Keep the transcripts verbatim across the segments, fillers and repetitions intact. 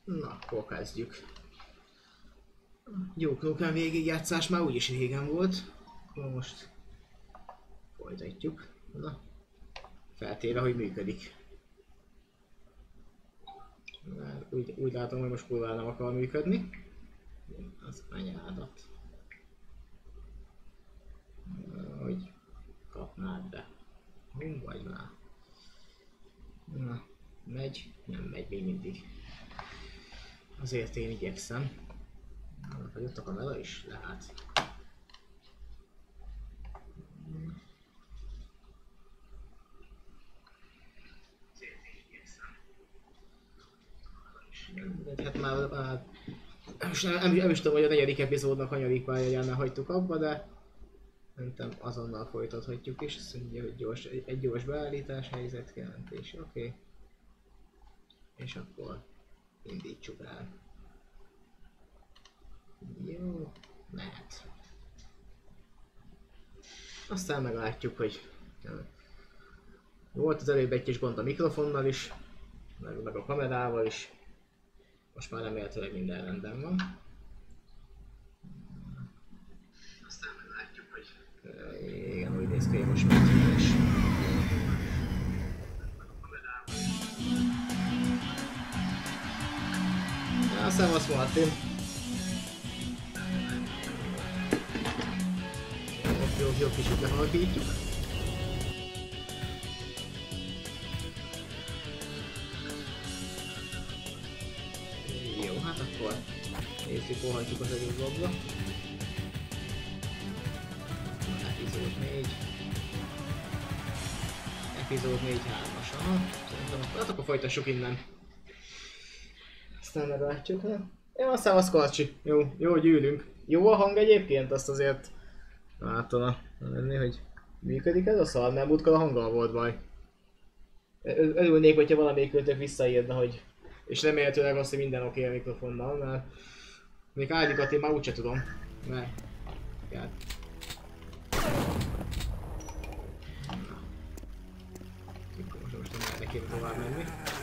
Na, akkor kezdjük. Jó Knoken végigjátszás már úgyis régen volt. Akkor most folytatjuk. Na, feltéve, hogy működik. Már úgy, úgy látom, hogy most kurvára nem akar működni. Az anyádat. Hogy kapnád be. Hú vagy már. Na, megy? Nem megy még mindig. Azért én igyekszem. Hogy ott a kamera is lehet. De hát már, már most nem, nem, nem is tudom, hogy a negyedik epizódnak hanyadik pályájánál hagytuk abba, de szerintem azonnal folytathatjuk is. Azt mondja, hogy gyors, egy, egy gyors beállítás, helyzet, jelentés, oké. Okay. És akkor indítsuk el. Jó, mehet. Aztán meglátjuk, hogy volt az előbb egy kis gond a mikrofonnal is, meg, meg a kamerával is. Most már remélhetőleg minden rendben van. Aztán meglátjuk, hogy... Igen, úgy néz ki, hogy most már is. Ja, szevasz Martin! Jó, jó, kicsit lehalkítjuk. Jó, hát akkor nézzük, hol hagyjuk az egész blogba. Epizód négy. Epizód négy hármas, aha. Szerintem akkor, hát akkor folytassuk innen. Aztán meglátjuk, nem? Jó, szevasz Karcsi. Jó, jó, hogy ülünk. Jó a hang egyébként, azt azért látod lenni, hogy működik ez a szar, nem múltkor a hanggal volt baj. Örülnék, hogyha valamelyikőtök visszaírna, hogy... És remélhetőleg azt, hogy minden oké okay a mikrofonnal, mert... Még állíkat én már úgyse tudom. Mert... Hát... Most most nem erre kéne tovább menni.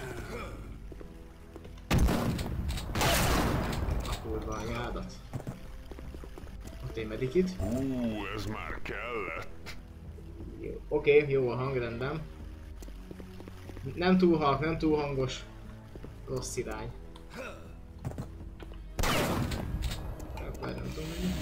A kurva anyádat. Ott én medikit. Hú, ez már kellett. Jó, oké, okay, jó a hang, rendben. Nem túl halk, nem túl hangos. Rossz irány. Akkor nem tudom menni.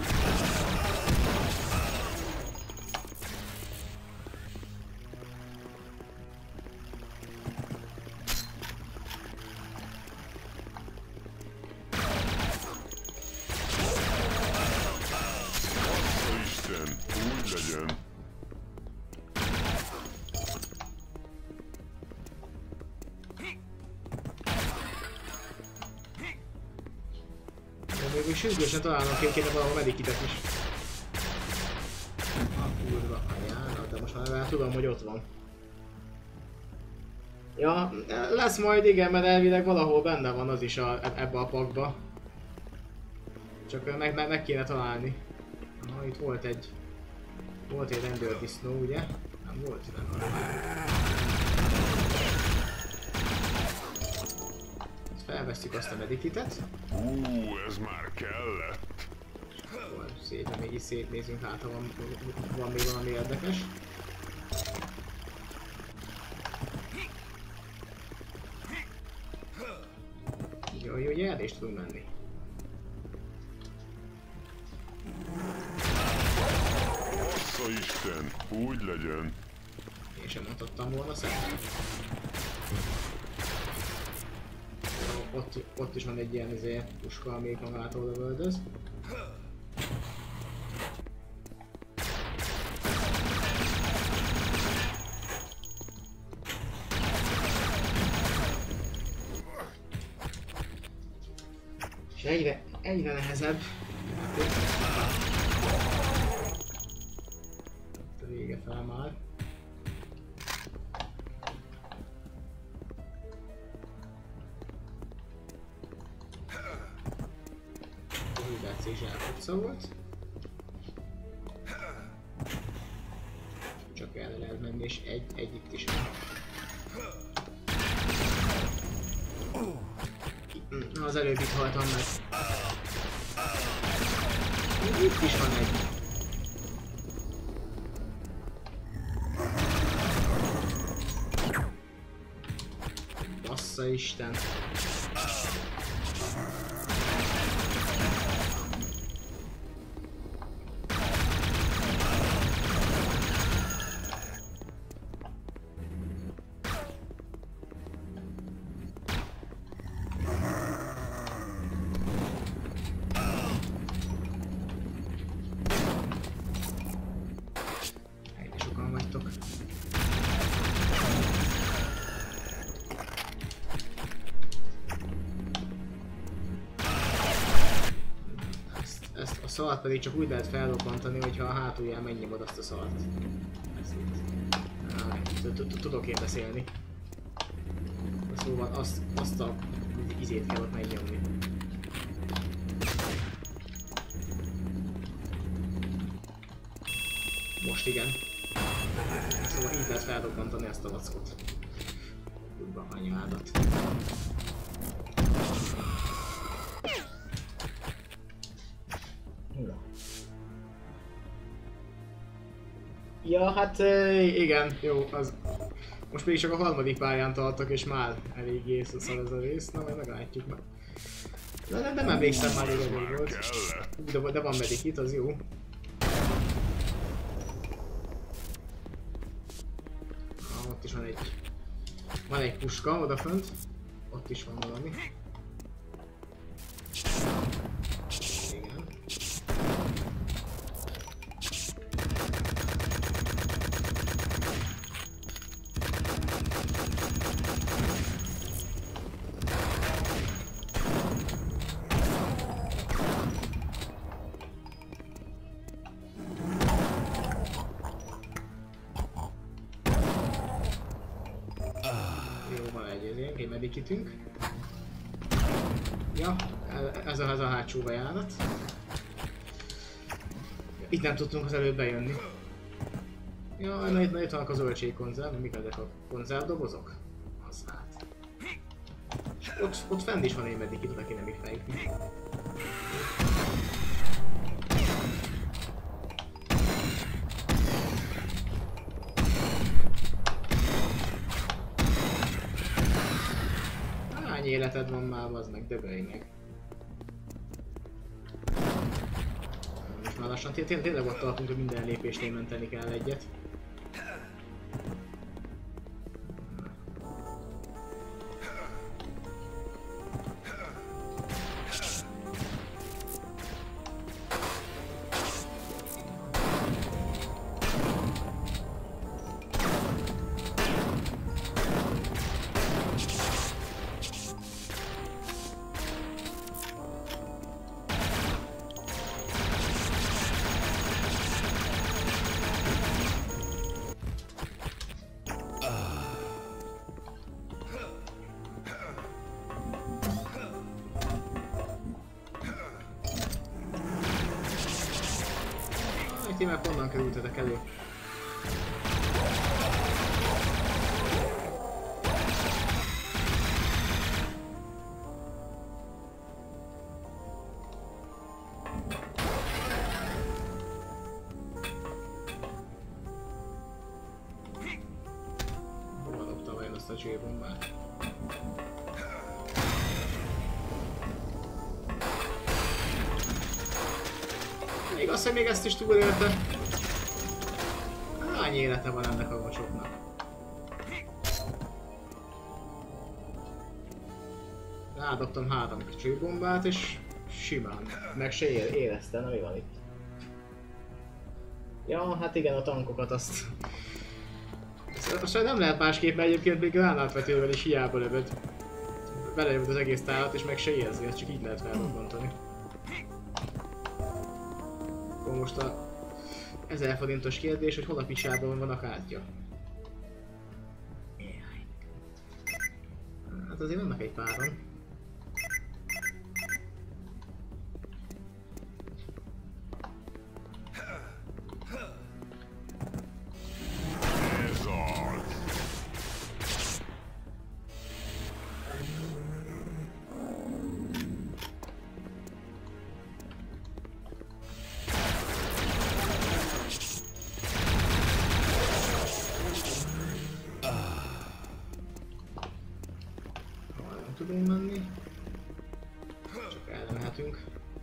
Sürgősen találnom kéne, kéne valahol medikitet is. A kurva anyának, de most már legalább tudom, hogy ott van. Ja, lesz majd igen, mert elvileg valahol benne van az is a, ebbe a pakba. Csak meg, meg, meg kéne találni. Aha, itt volt egy... Volt egy rendőrdisznó, ugye? Nem volt, nem volt. Felvesztjük azt a medikitet. Hú, ez már kellett. Akkor szépen még is szétnézünk, hát ha van, van még valami érdekes. Jó, jó, ugye erre is tudunk menni. Assza Isten, úgy legyen. Én sem mondhattam volna szerintem. Ott, ott is van egy ilyen izé, puska, amelyik magától lövöldöz. És egyre, egyre nehezebb. Ott a vége fel már. És elfogysz volt. Csak erre lehet menni, és egy, egy itt is van. Az előbb itt haltam meg. Itt is van egy. Bassza Isten. Szart pedig csak úgy lehet felrobbantani, hogyha a hátulján megnyomod azt a szart. Tudok én beszélni. Szóval azt, azt a izét kell ott megnyomni. Most igen. Szóval így lehet felrobbantani ezt a vackot. Kurva anyádat. Ja, hát igen, jó, az... Most még csak a harmadik pályán tartok, és már eléggé szar ez a rész, na majd meglátjuk meg. De, de nem emlékszem már, hogy elég volt. De, de van medikit, az jó. Ah, ott is van egy... Van egy puska odafönt. Ott is van valami. Igen. Medikitünk. Ja, ez a, ez a hátsó bejárat. Itt nem tudtunk az előbb bejönni. Ja, na itt, na itt vannak a zöldségkonzerv, mik ezek a konzervdobozok? Az hát. És ott, ott fent is van egy medikit, oda kéne még fejtni. Életed van már, az meg dögölj meg. Most már lassan tényleg tényleg ott tartunk, hogy minden lépésnél menteni kell egyet. Ti meg honnan kerültetek elő? Hova dobta vajon azt a csőbombát? Még azt, hogy még ezt is túlélte. Hány élete van ennek a vacsoknak? Rádobtam három csőbombát és simán. Meg se érezte, na mi van itt? Ja, hát igen, a tankokat azt... Azt nem lehet másképp, mert egyébként még gránátvetővel is hiába lövöd. Belejövöd az egész tárat és meg se érzi, ezt csak így lehet felrobbantani. Most a ezer forintos kérdés, hogy hol a picsában van a kártya. Hát azért vannak egy páran. menni. Csak erre mehetünk.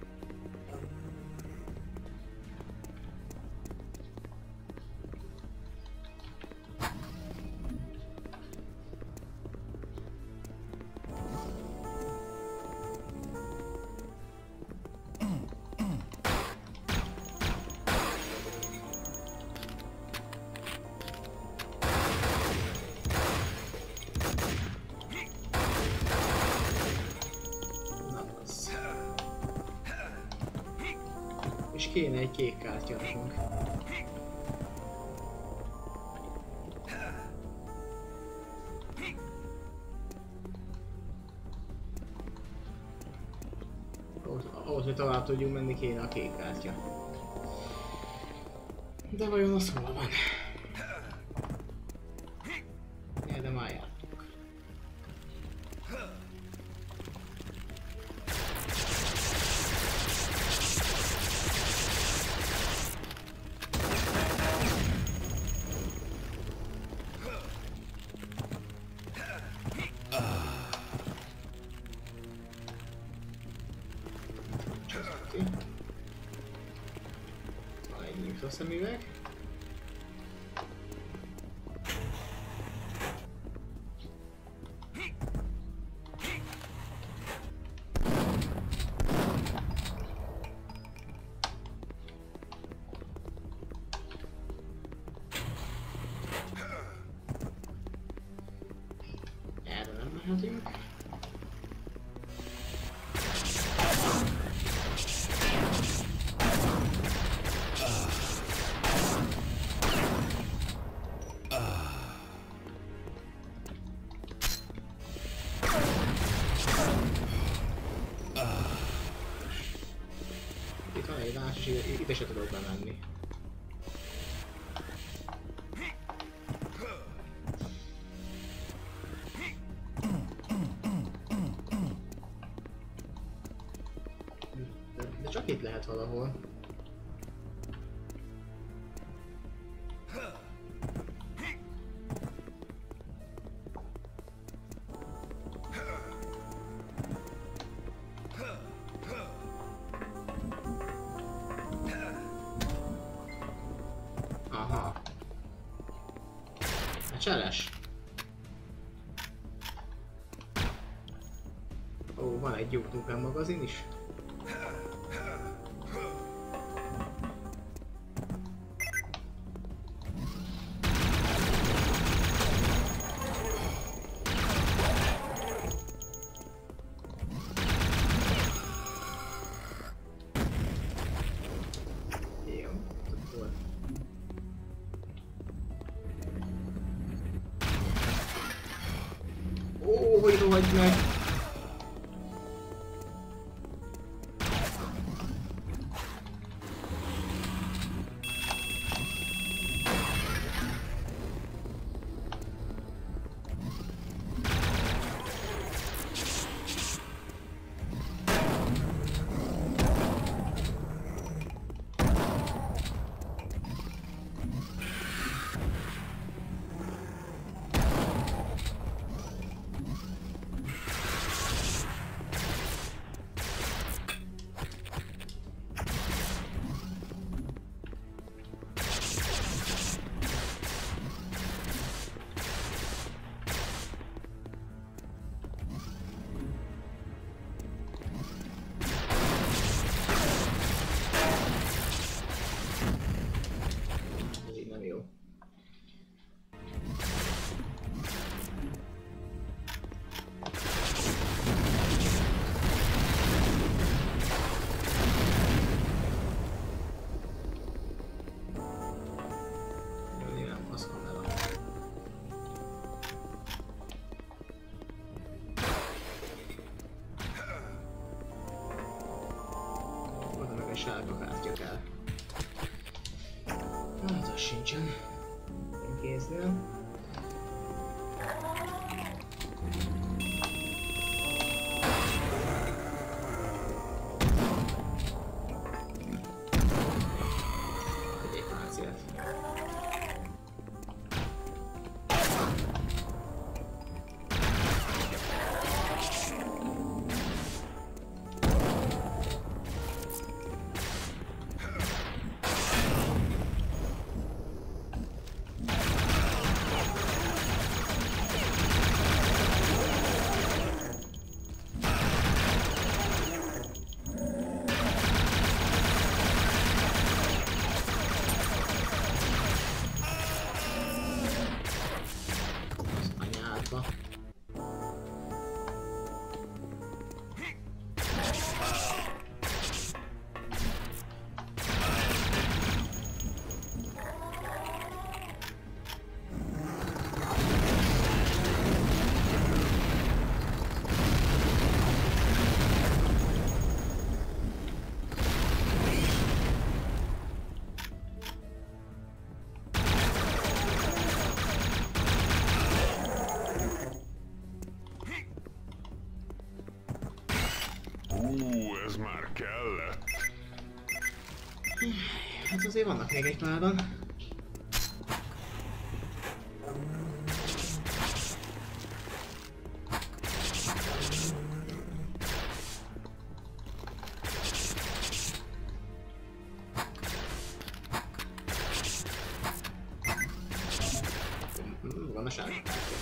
És kéne egy kék kártya nekünk. Ahhoz, ahhoz, hogy tovább tudjunk menni, kéne a kék kártya. De vajon az hol van? Erre már jártunk. Van egy infraszemüveg. Erre nem mehetünk. Itt van egy más, és ide se tudok bemenni. De, de csak itt lehet valahol. Aha. A cseles. Ó, van egy Duke Nukem magazin is. Jó, akkor. Ó, hogy rohagy meg! Ez így nem jó. Jó, nyilván az kamera. Oda meg egy sárga kártya kell. Hát az sincsen. Kéznél. Egy páncélt. ez már kellett. Hát azért vannak még egy páran. Van a sárga.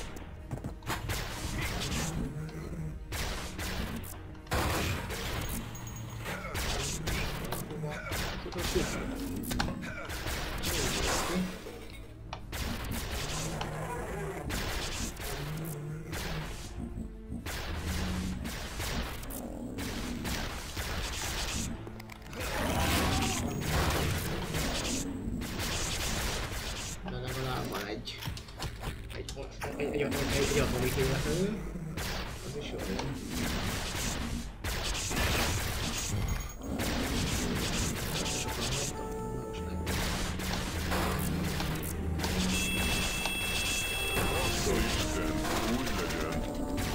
De legalább van egy egy egy egy egy atomic életelő. Az is jó. Bassza Isten, úgy legyen.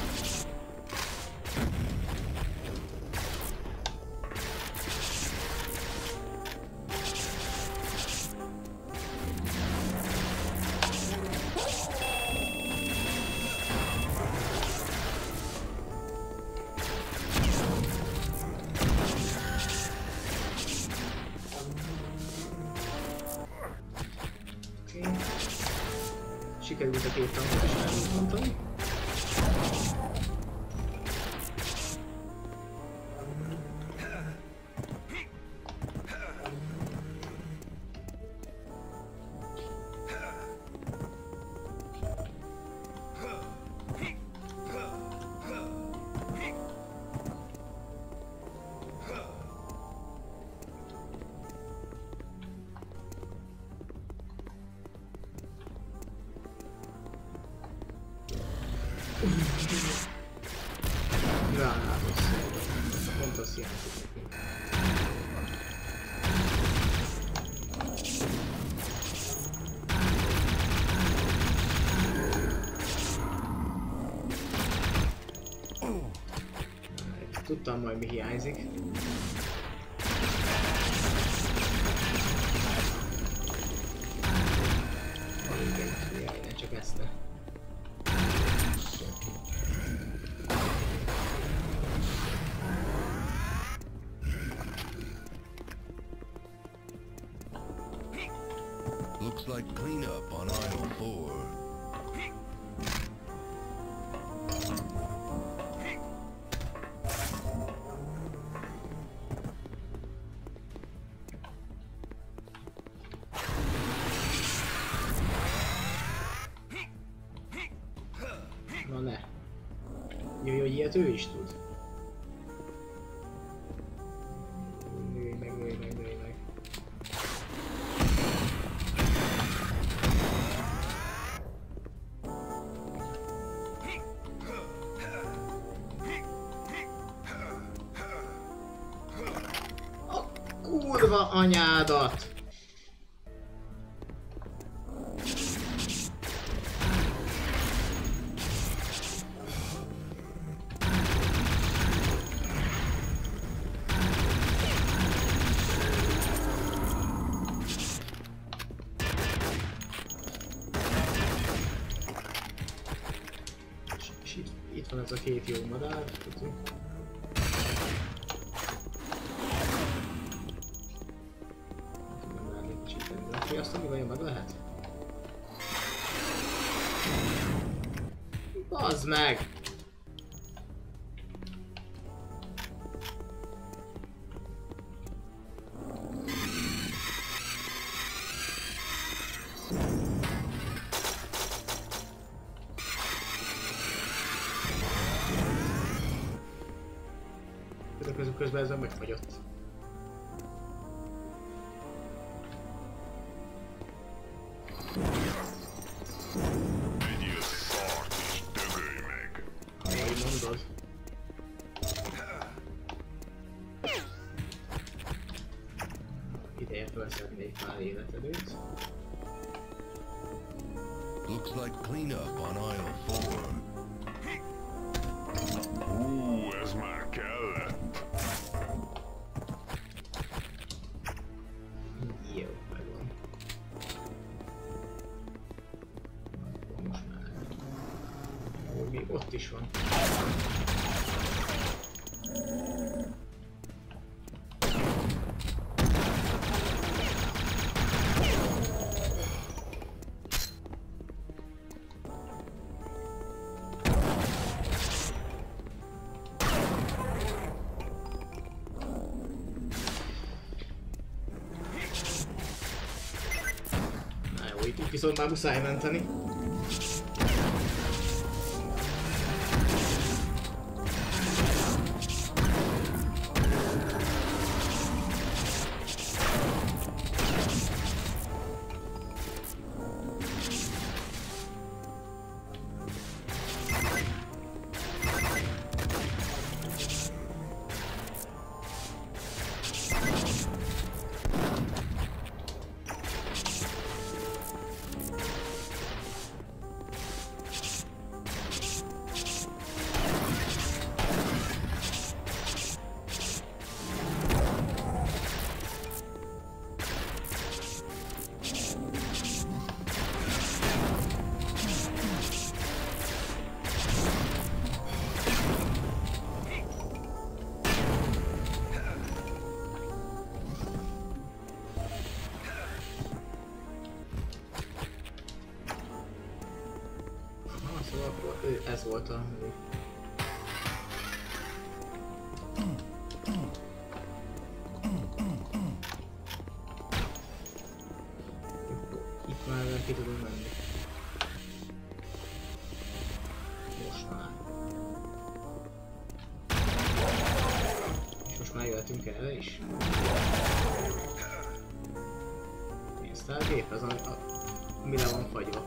Sikerült a két tankot is elmondani. Gránátos. Pont azt hiányzik nekünk. Tudtam majd mi hiányzik. Igen, jaj, ne csak ezt ne. Looks like cleanup on aisle four. Na ne. Jöjj, hogy ilyet ő is tud. Nőj meg, nőj meg, nőj meg. A kurva anyádat! És itt, itt van ez a két jó madár. Nem lehet egy kicsit megfiasztani, vajon meg lehet? Bazd meg! Közben, közben ezzel megfagyott. Egyél szart és dögölj meg. Ha így mondod. Ideje felszednék pár életedőt. Looks like cleanup on aisle four. Hú, ez már kellett. is van. Itt viszont már muszáj menteni. Ez volt a... Itt már ki tudunk menni. Most már. És most már jöhetünk erre is. Nézd el, gép ez, ami, a, ami le van fagyva.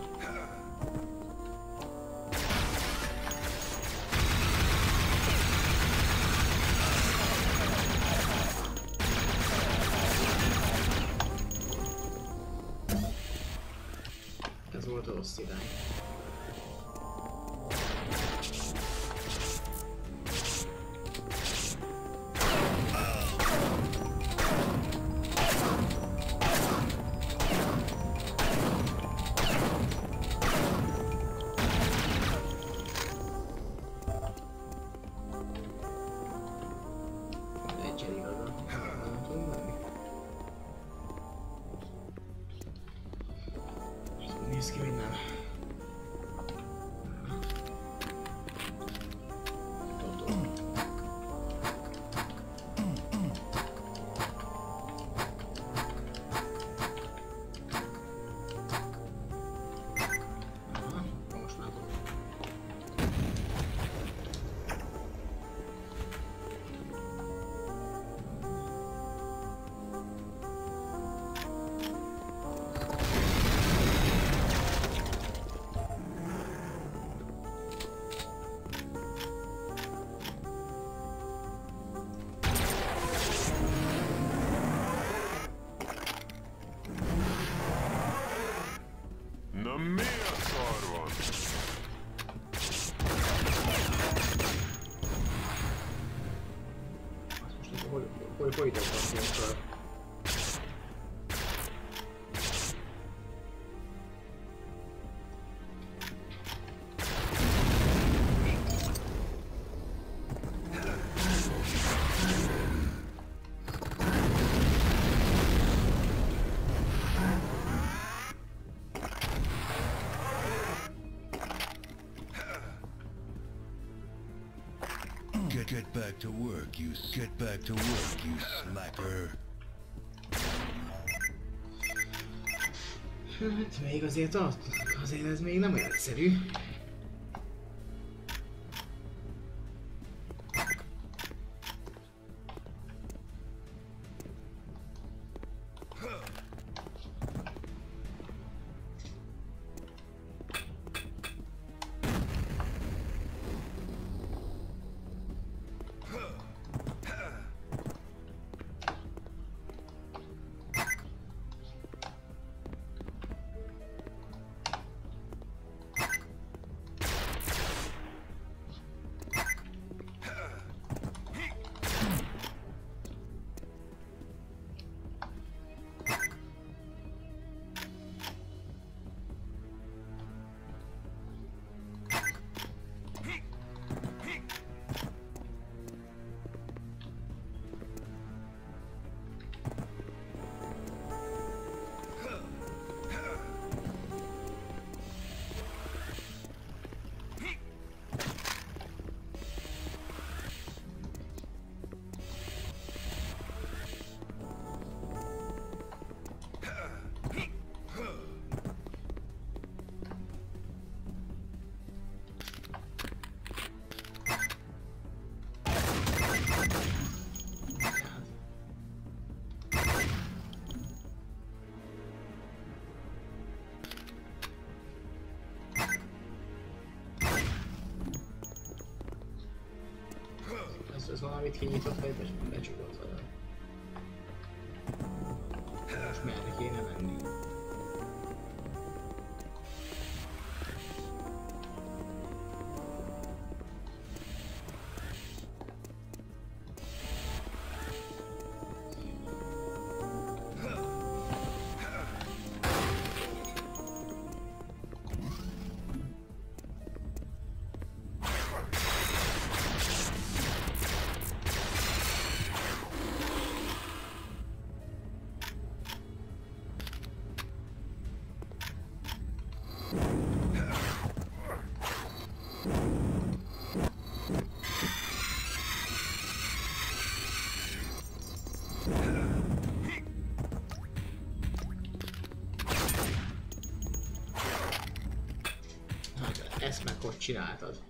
Ez volt a rossz irány. Egyszer igazán. Nem tudom menni. Nézd ki, hogy nem. Most már tudom. Na mi a szar van? Azt most hogy hogy hogy dobtam föl? Get, get back to work, you get back to work, you slacker. Hát még azért az, azért ez még nem olyan egyszerű. az valamit kinyitott fejbe, és becsukott vele. Most merre kéne menni? Ezt meg hogy csináltad?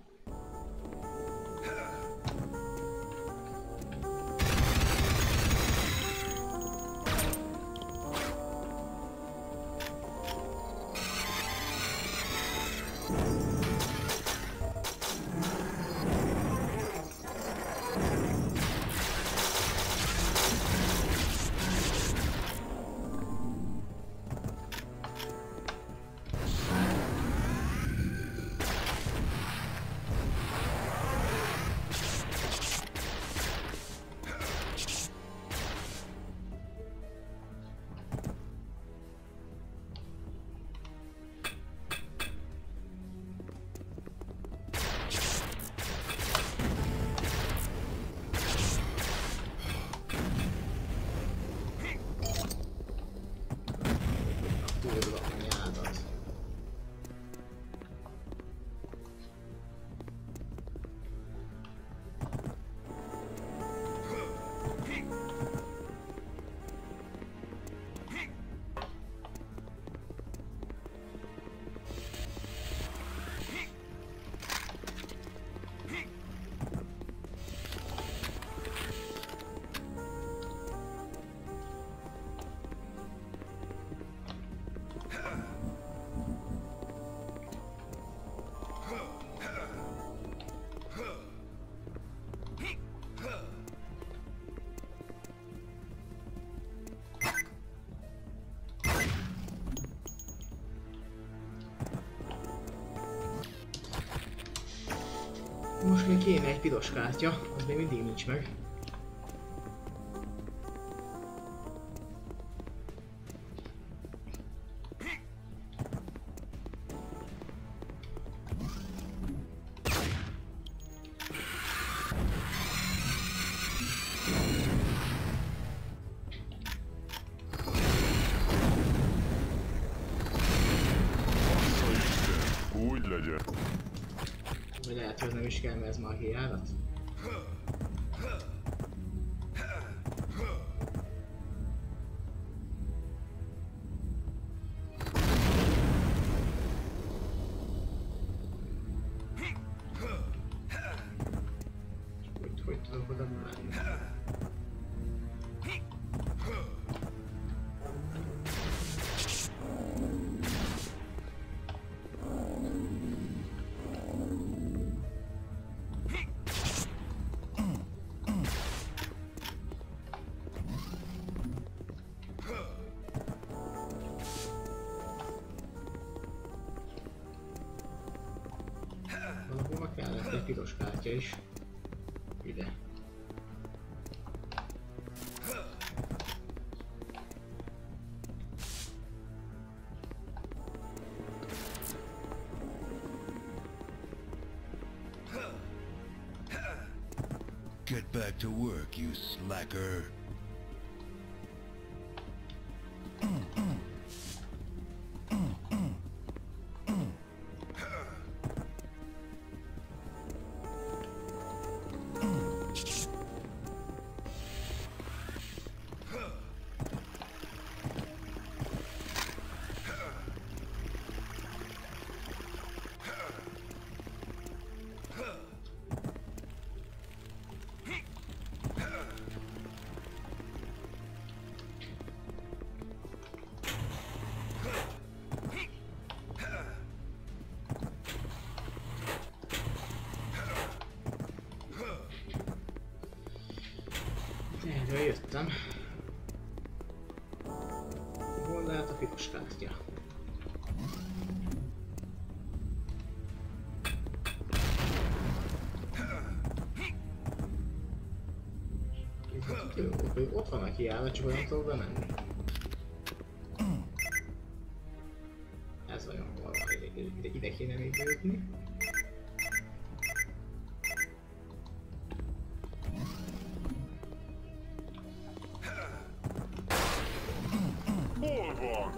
Most még kéne egy piros kártya, az még mindig nincs meg. Úgy legyen. Vagy lehet, hogy nem is kell, mert ez már hiányat. Hogy, hogy tudok oda menni? Valahol kellett egy piros kártya is. Ide. Get back to work, you slacker. Erről jöttem. Hol lehet a piros kártya? Jó, ott van a kiállva, csak olyan tudok bemenni. Ez olyan hol van, ide, ide kéne még bejutni. Hol van?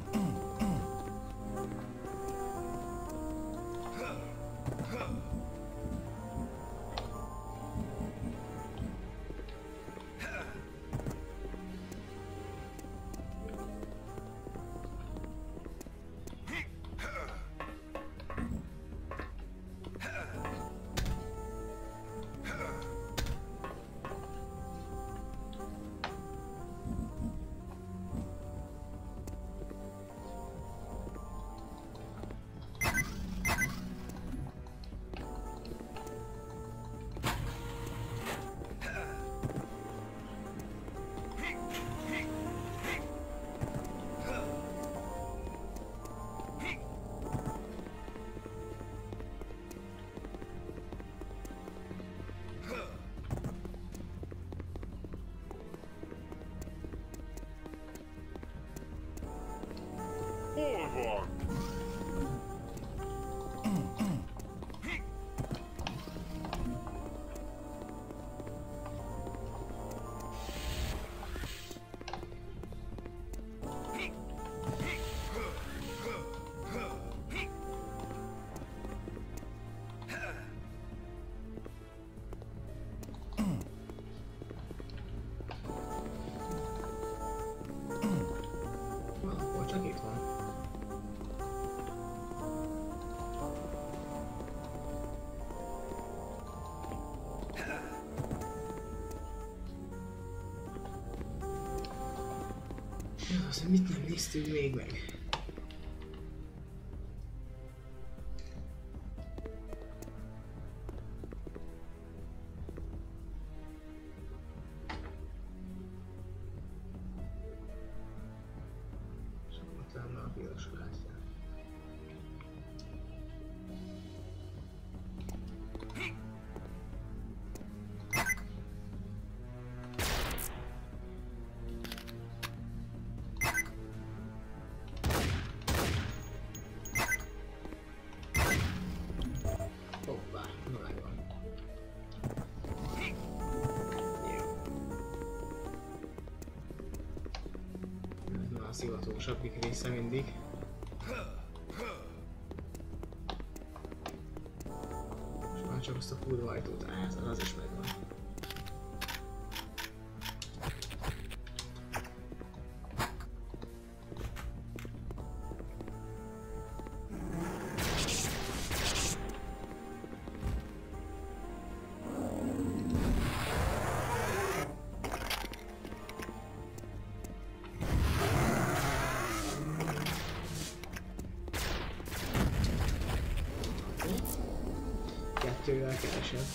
Hol van? Valahol csak itt van. Jó, azt mit nem néztünk még meg? Lenne a piros kártya. Hoppá, na megvan. Jó. Ez már a szivatósabbik része mindig. Most már csak azt a kurva ajtót, á, ez az is megvan. Kettővel keresem.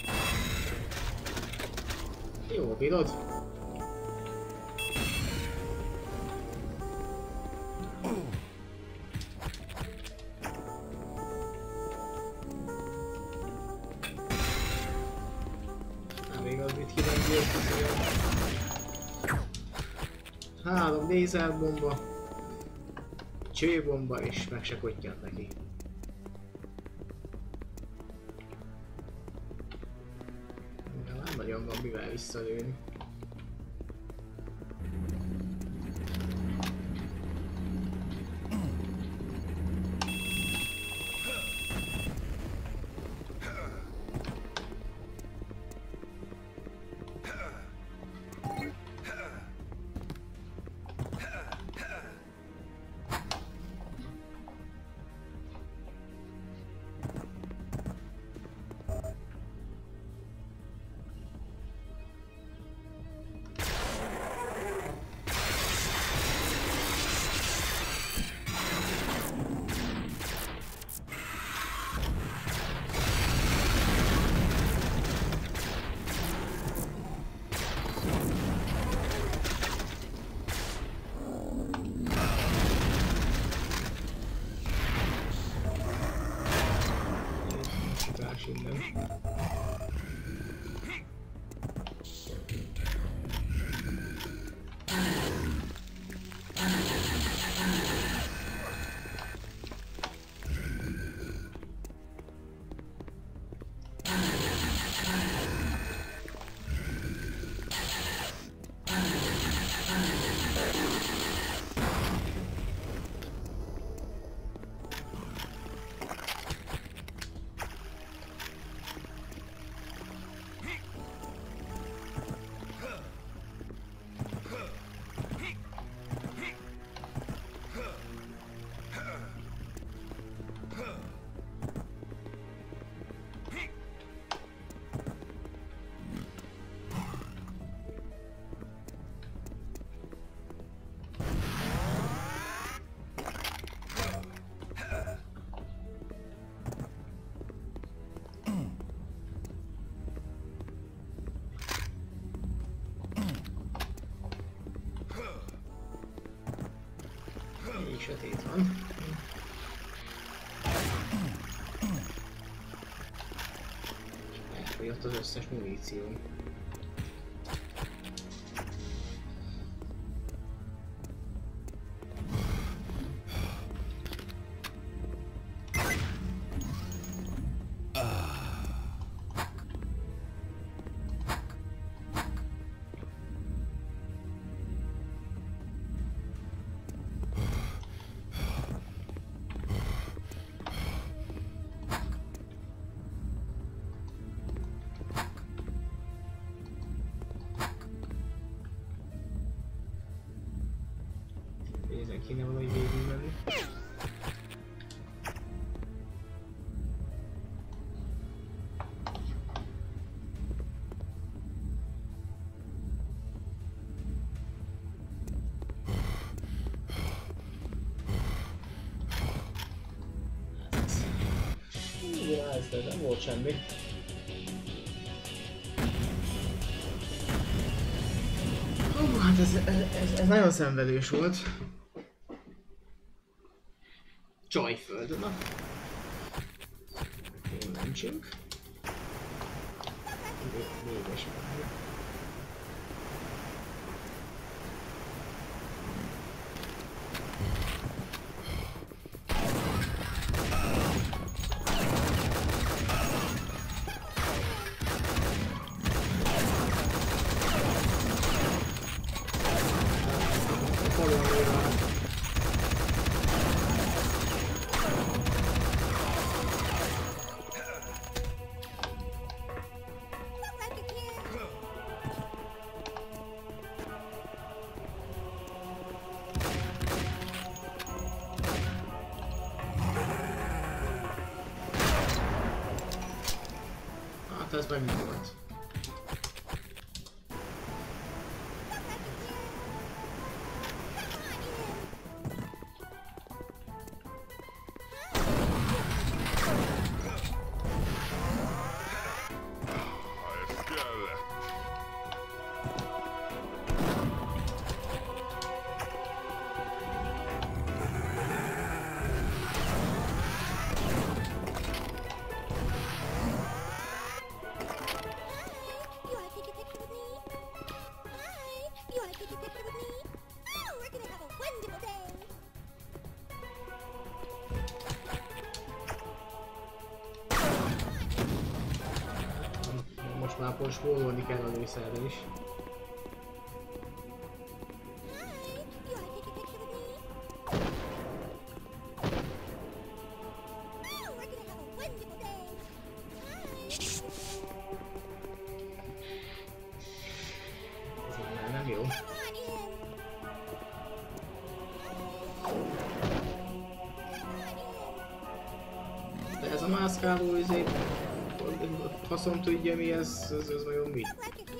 Jó, bírod? Három lézerbomba, csőbomba és meg se kottyant neki. Nem nagyon van mivel visszalőni. Sötét van. Elfogyott az összes muníció. Ezen kéne valahogy végül menni. Igen, ez nem volt semmi. Hú, hát ez, ez, ez nagyon szenvedős volt. Csajföld, na. Jó, mentsünk. Véges már. Ez meg mi volt? most már pont spórolni kell a lőszerre is. Ez így már nem jó. De ez a mászkáló izé, faszom tudja mi ez, ez, ez vajon mi?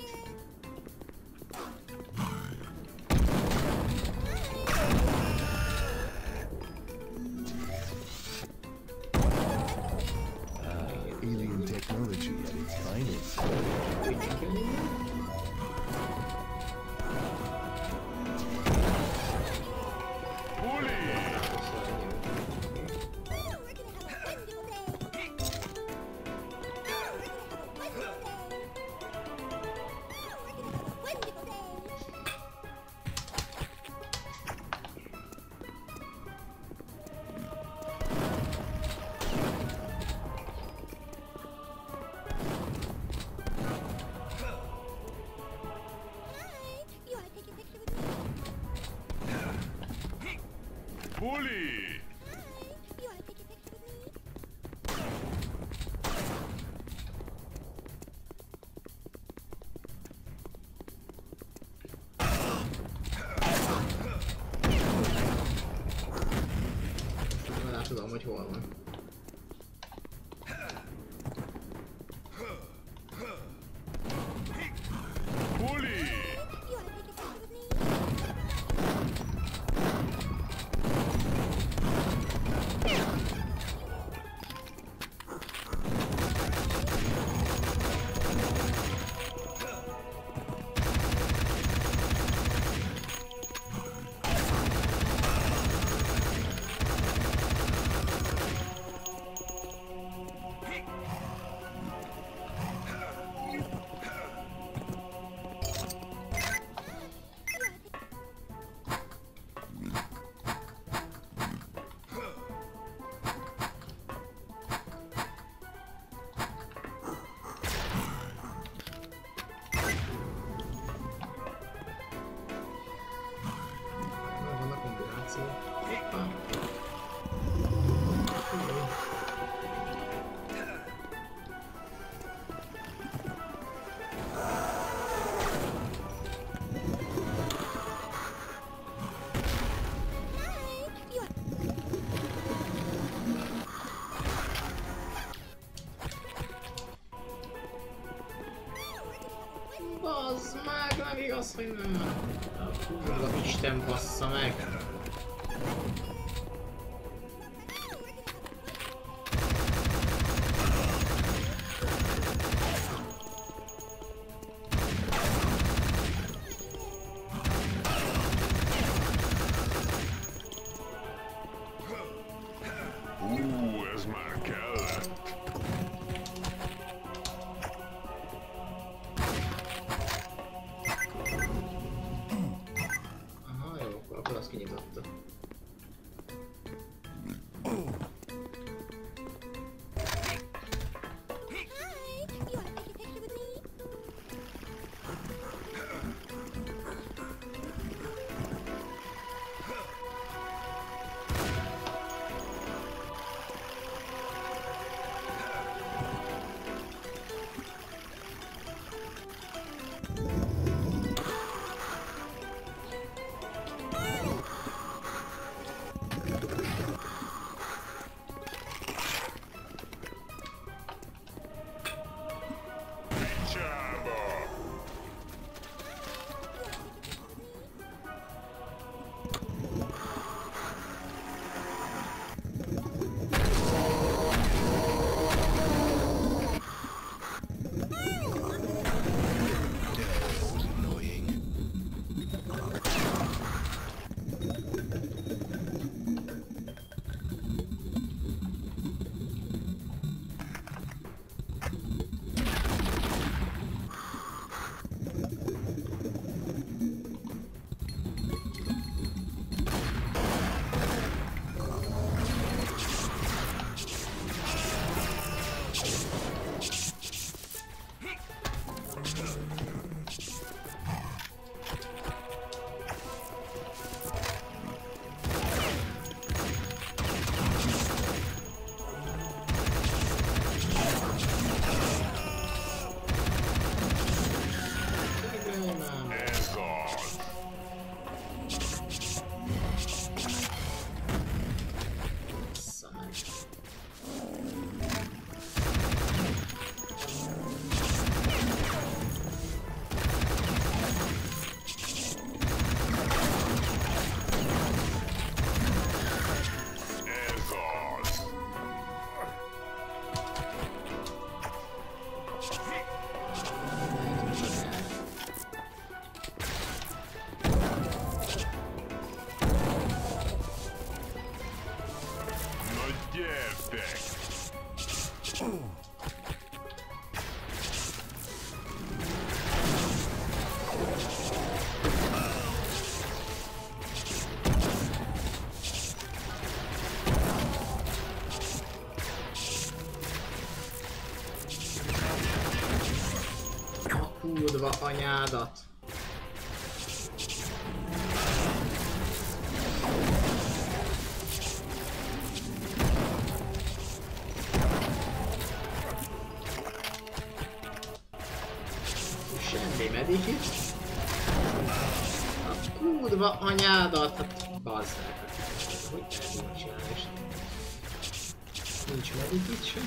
Alien technology at its finest. Tudják el innen? Bully! Bully! Már tudom, hogy hol van. Bully! Na, van a kombináció. Hoppá. Bazd meg, nem igaz, hogy nem. Kurva Isten bassza meg. Ú, ez már kellett. Aha, jó, akkor, akkor azt kinyitotta. Picsába! Annoying. kurva anyádat. Semmi medikit. A kurva anyádat, hát bazd meg. Hogy lehet így csinálni is? Nincs medikit sem.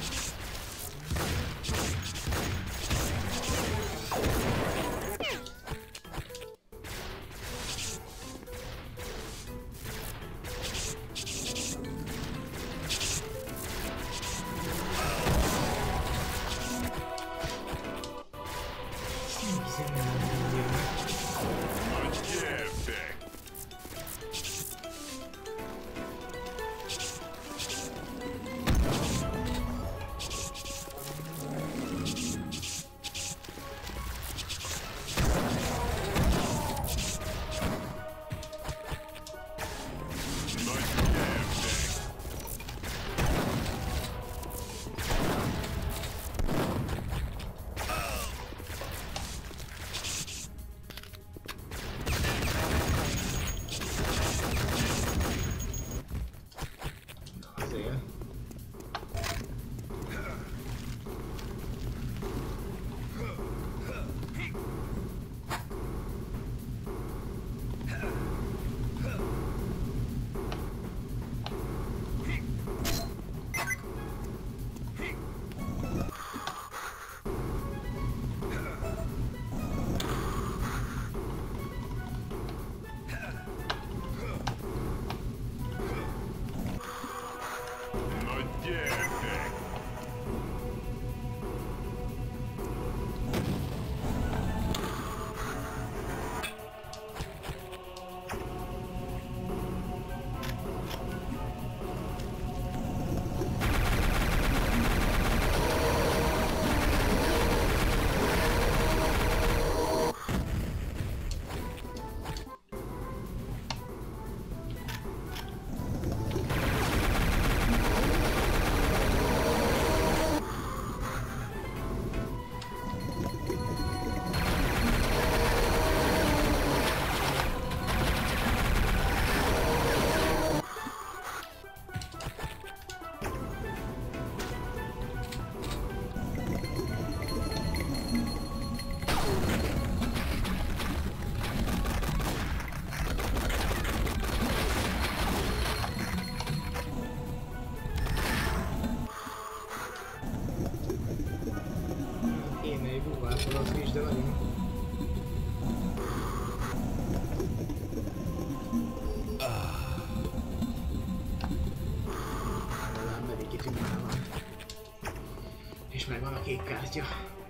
Megvan a kék kártya.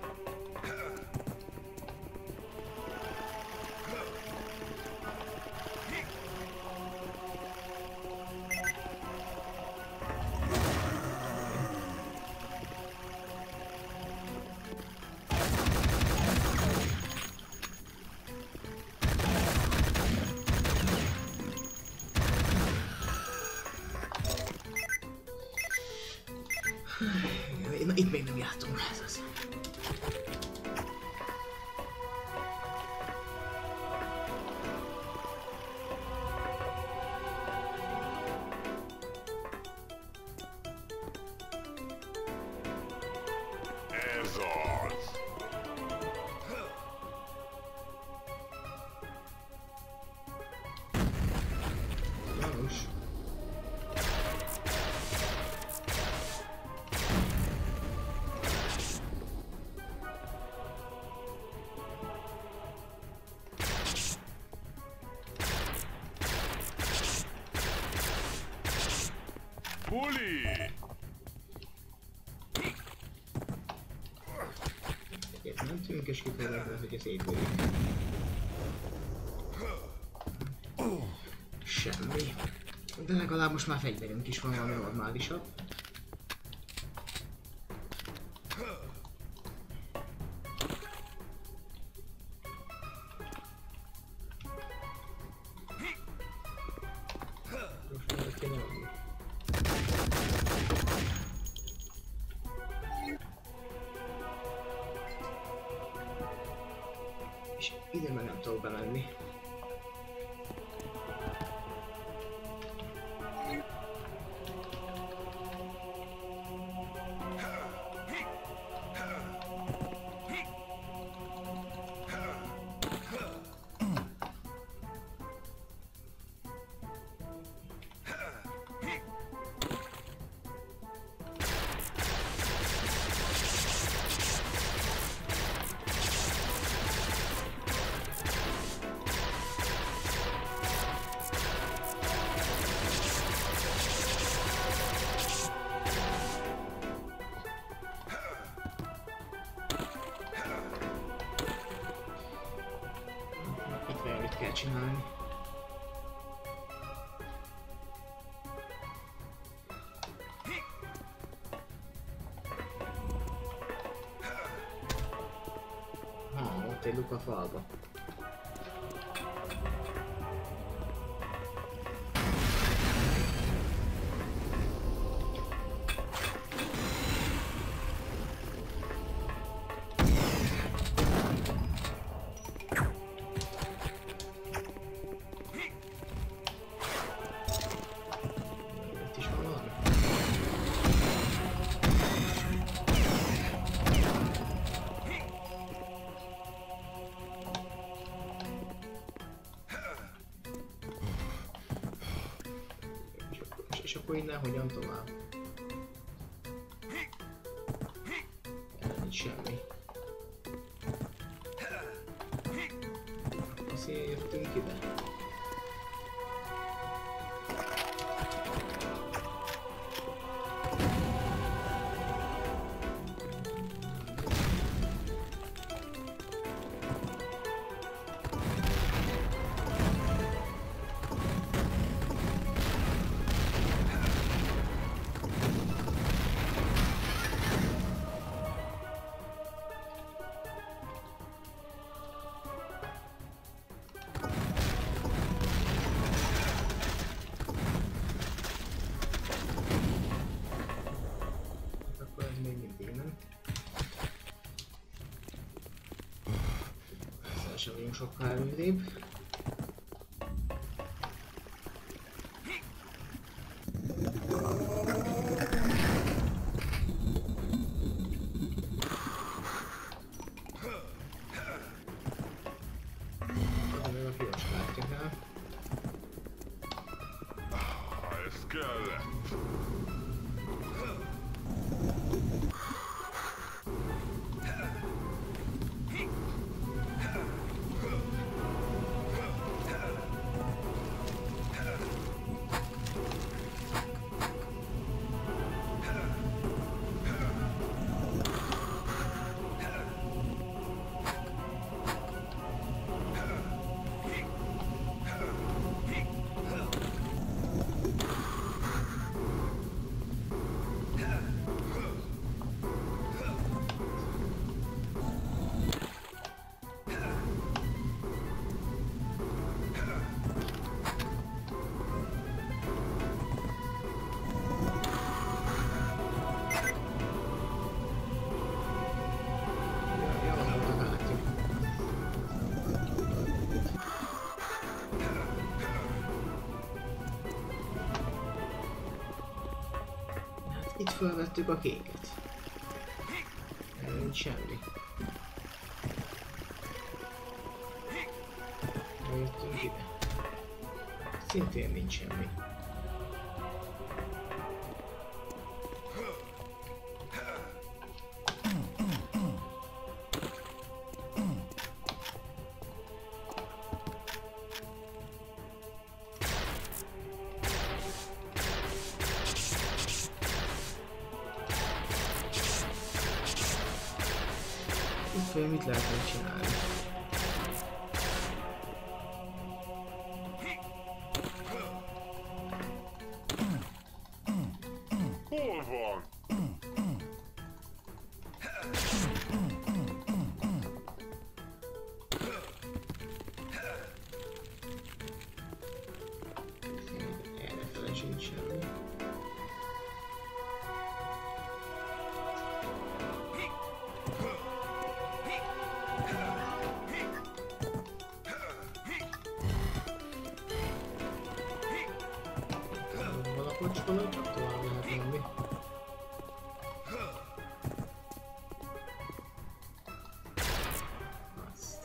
Itt még nem jártunk, ez az. Ez az. Janus. Puli! Egyet mentünk és kifejezett, hogy ez épülik. Semmi. De legalább most már fegyverünk is van, valami normálisabb. Most már kéne adni. tudok bemenni. Kell csinálni. Ha, ott egy luk a falba. És akkor innen hogyan tovább? Nincs semmi. Azért jöttünk ide. Sem vagyunk sokkal előrébb. Az meg a piros kártyánál. Ez kellett. Itt felvettük a kéket. Erről nincs semmi. Eljöttünk ide. Szintén nincs semmi. Itt mit lehetne csinálni? Hol van? Errefele sincs semmi. Kocskoló csak tovább lehet menni. Azt.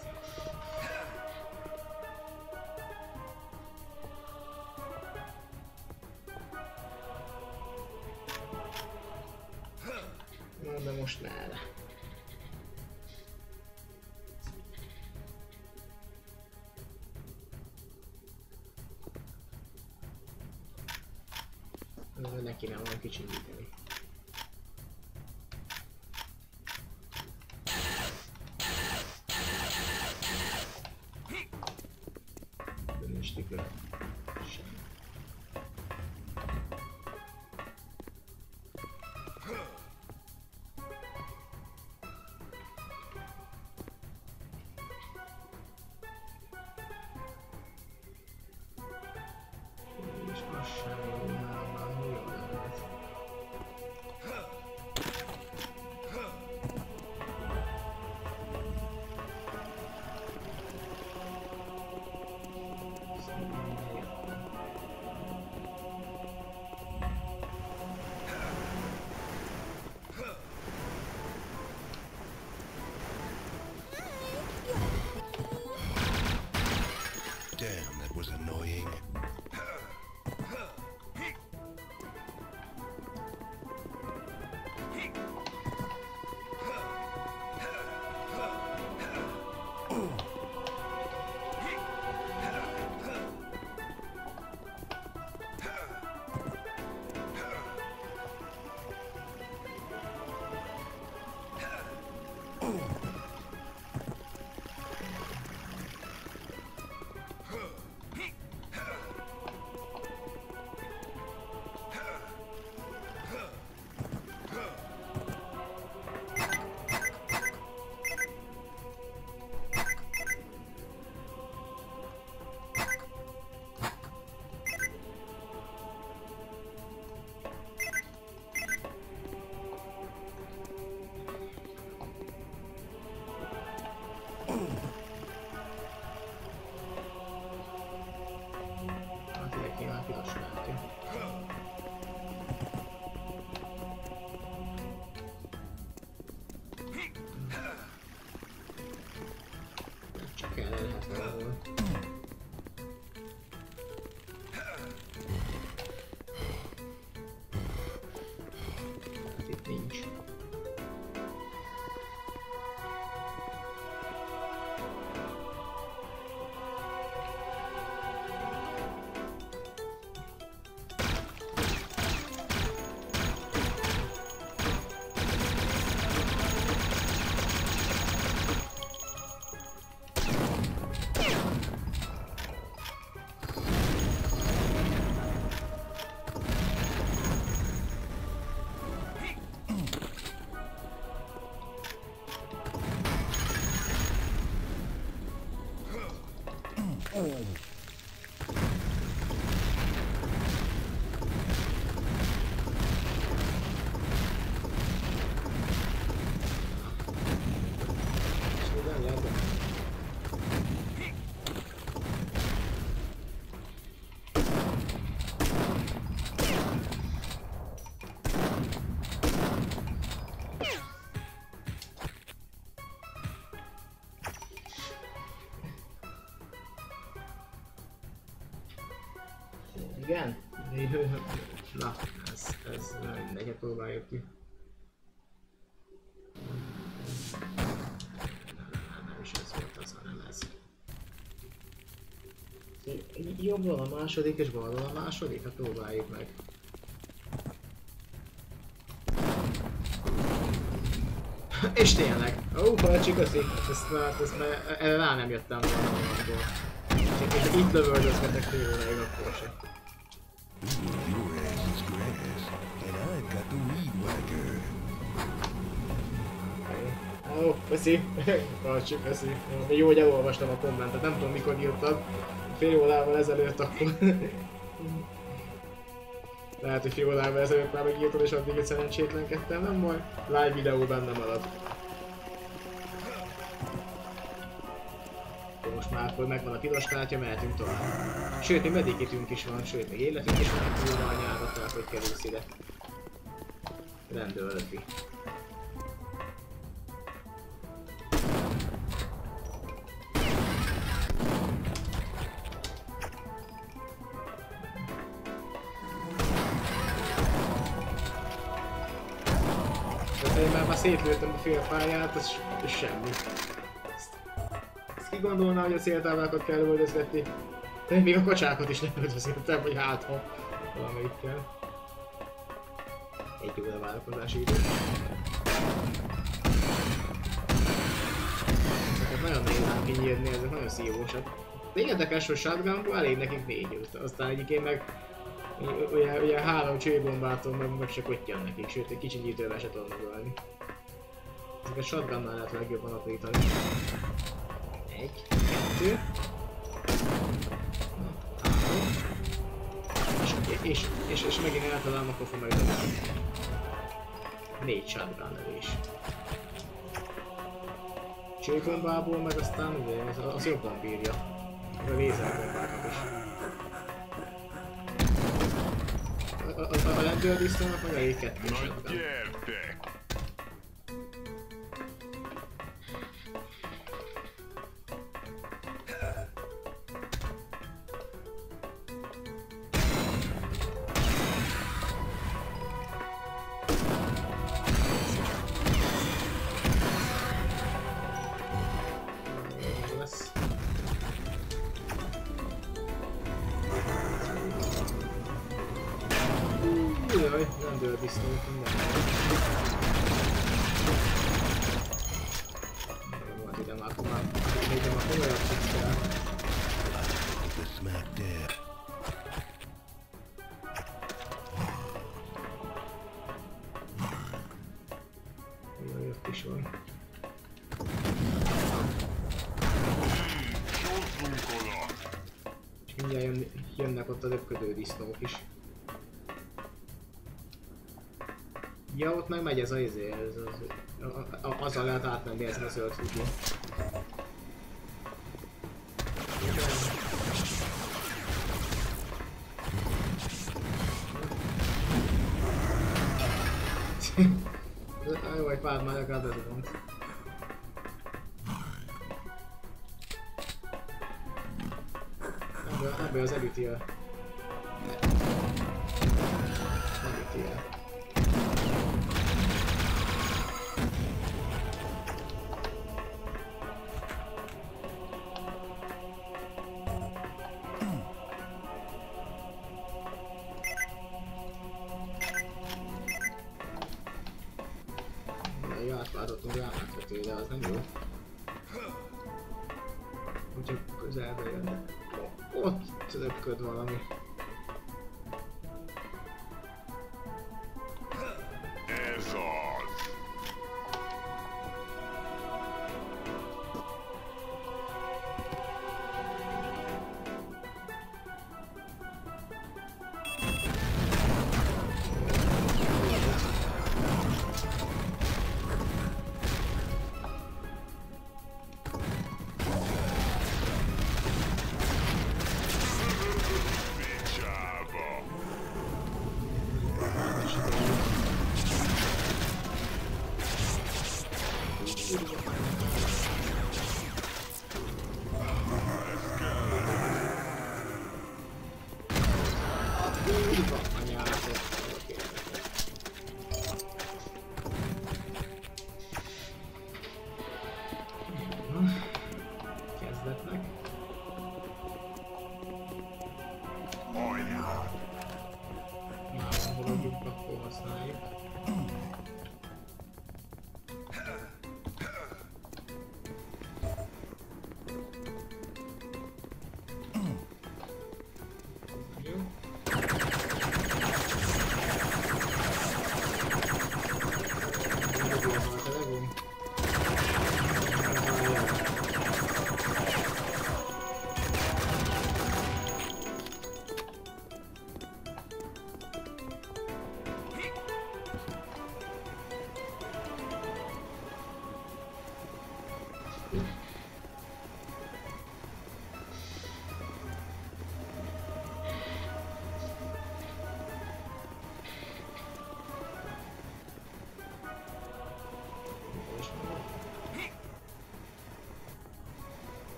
Na de most merre? Ne kéne valami kicsindítani. De nincs tükör. Semmi. És az sem jó, már jó lehet. Damn, that was annoying. Hát ide kéne a piros mentő. Csak el lehet valahol. Hát itt nincs. Igen? Na, ez, ez mindegy, próbáljuk ki. Nem is ez volt az, hanem ez. Jobbról a második és balról a második? Hát próbáljuk meg. És tényleg! Ó, Palcsi, köszi! Ezt, ezt már erre rá nem jöttem volna magamból. És itt lövöldözgetek félóráig akkor se. Your ass is grass, and I've got the weed whacker. Ó, köszi! Palcsi, köszi! Még jó, hogy elolvastam a kommentet, nem tudom mikor írtad. Fél órával ezelőtt akkor. Lehet, hogy fél órával ezelőtt már megírtad és addig egy szerencsétlenkedtem, nem baj. Live videó benne marad. Most már akkor megvan a piros kártya, mehetünk tovább. Sőt, még medikitünk is van, sőt, még életünk is van, kurva anyádat, tehát hogy kerülsz ide. Rendőröki. Én már, már szétlőttem a fél pályát, az, az semmi. Ezt, ezt ki gondolná, hogy a céltáblákat kell üldözgetni? De én még a kocsákat is nem üldözgettem, hogy hát ha valamelyikkel. Egy óra várakozási idő. Ezeket nagyon nehéz ám kinyírni, ezek nagyon szívósak. De érdekes, hogy shotgunból elég nekik négy öt, aztán egyikén meg Ugye, ugye három csőbombától meg, meg se kottyan nekik, sőt egy kicsi nyitővel se tudom megölni. Ezeket shotgunnal lehet legjobban aprítani. Egy, kettő. Három. És, és, és, és megint eltalálom, akkor fog megölni. Négy shotgun lövés. Csőbombából meg aztán ugye az, az jobban bírja. A lézerbombákat is. A, a, a rendőrdisznónak meg elég kettős shotgun. Jaj, rendőrdisznók minden. Jó, ide már már ide már komolyabb tudsz kell. Jaj, ott is van. És mindjárt jön, jönnek ott a röpködő disznók is. Ja, ott meg megy ez a izé, ez az, azzal lehet átmenni ezen a zöld húgyon. Jó, egy pár már legalább ez a pont. Ebből, ebből az elütél. Elütél. Átváltottunk rá átvető, de az nem jó. Úgyhogy közelbe jön. Ott röpköd valami. Ez az!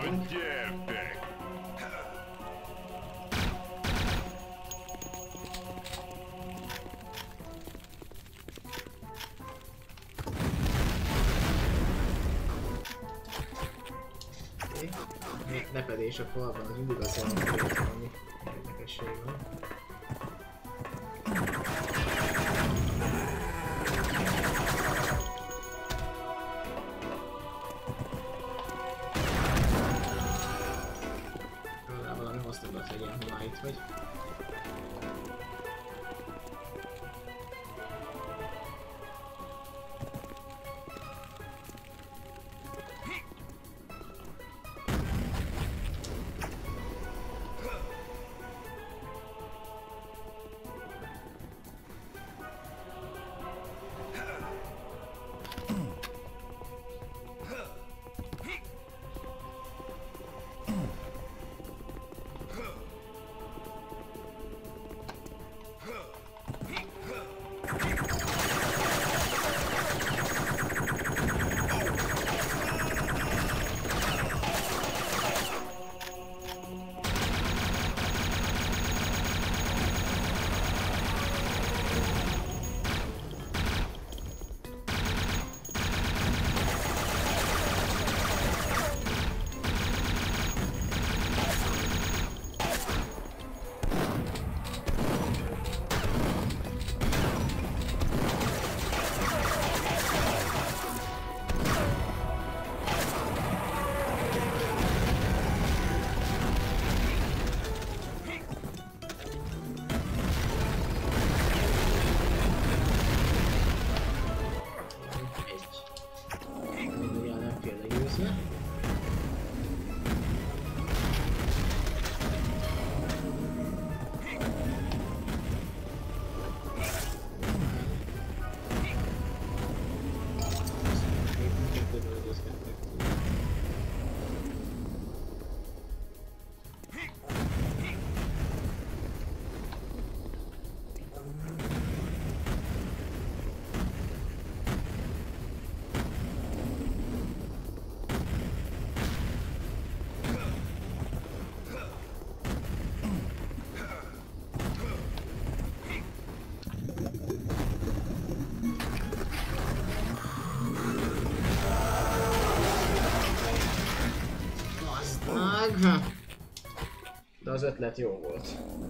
vagyunk. gyertek! Okay. Lepedés a falban, az mindig azt jelenti, hogy valami érdekesség van. Valami hasznokat legyen, ha már itt vagy. De az ötlet jó volt.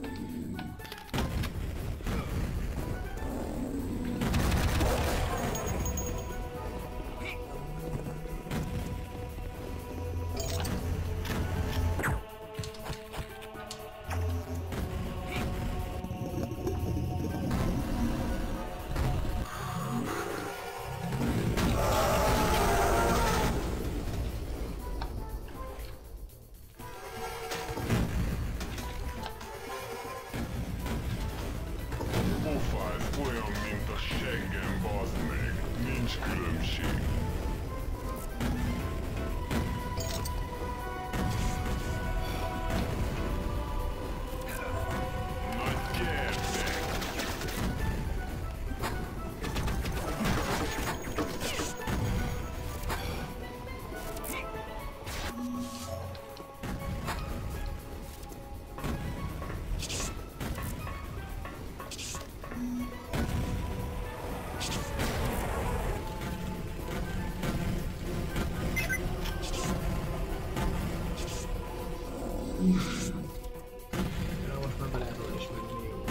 Ja, most már be lehet oda is menni, jó.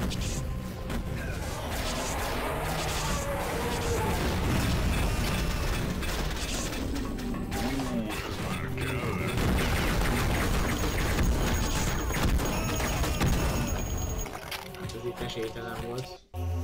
Hát ez itt esélytelen volt.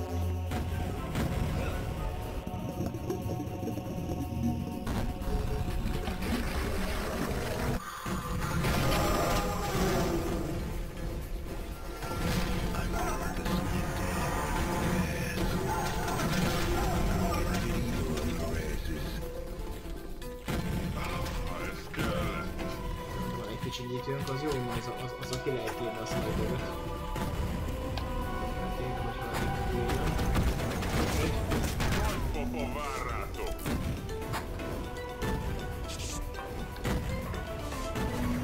Kicsinyítőnk, az jó, az, az, az a ki lehet írni a sniperöt. Hát én most valami írjam. Nagypapa vár rátok!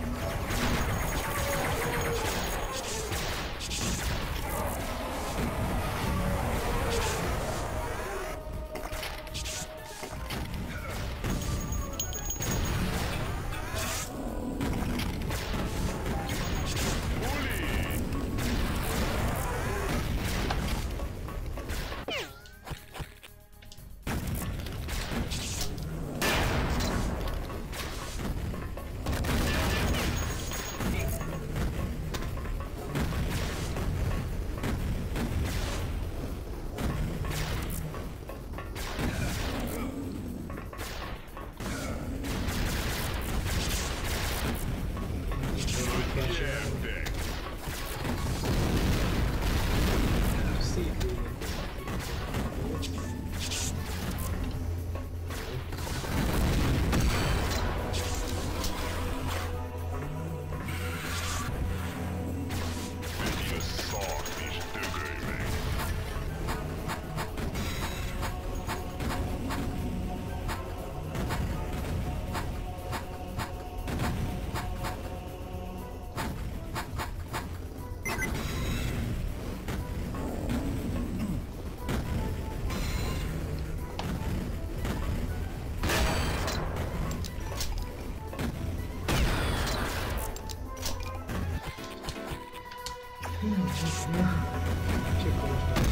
Csak most.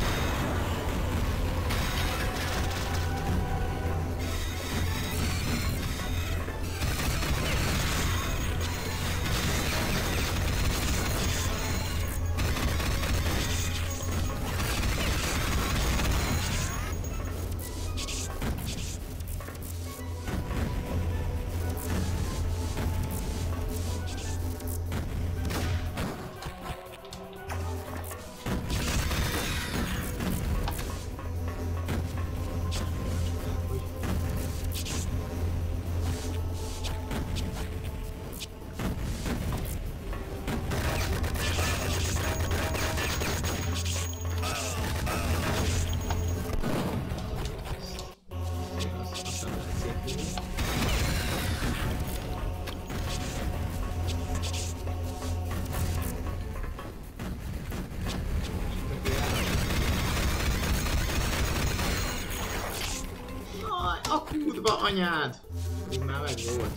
A kútba anyád! Úgy már meg volt.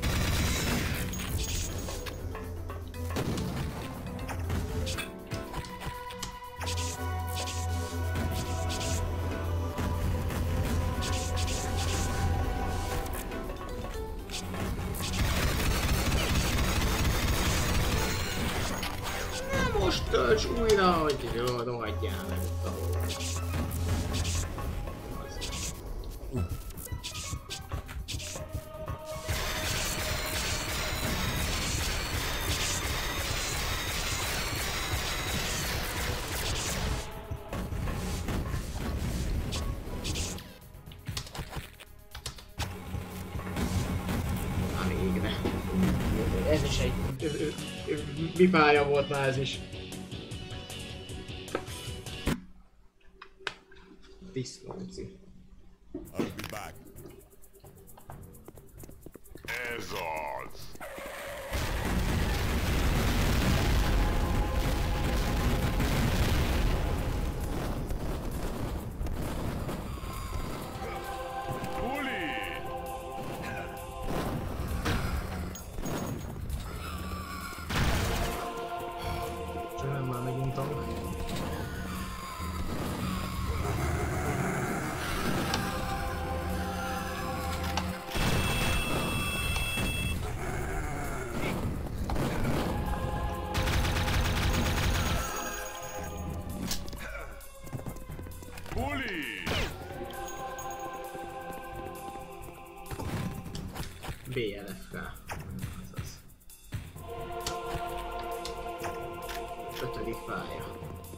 Na most tölts újra, hogy jó, rohadjál meg ott ahol. Ez is egy... Mi pálya volt már ez is? Disznóci. I'll be back. Ez az. bé el ef ká. Azaz. Ötödik pálya.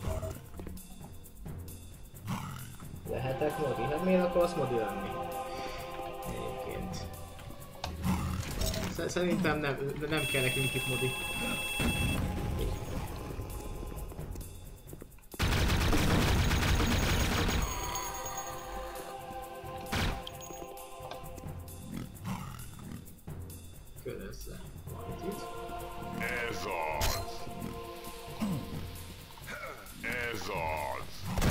Lehetek modi? Hát miért akarsz modi lenni? Egyébként. Szerintem nem, nem kell nekünk itt modi. Körözze valamit itt. Ez az. Ez az.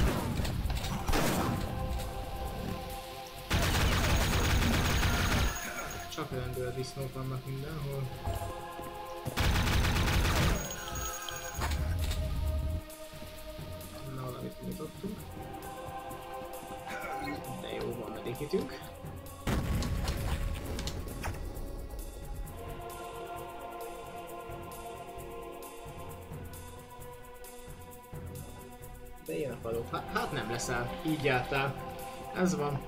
Csak rendőr disznók vannak mindenhol. Na, valamit nyitottunk. De jó, van medikitünk. De ilyen a faló. Hát, hát nem leszel. Így jártál. Ez van.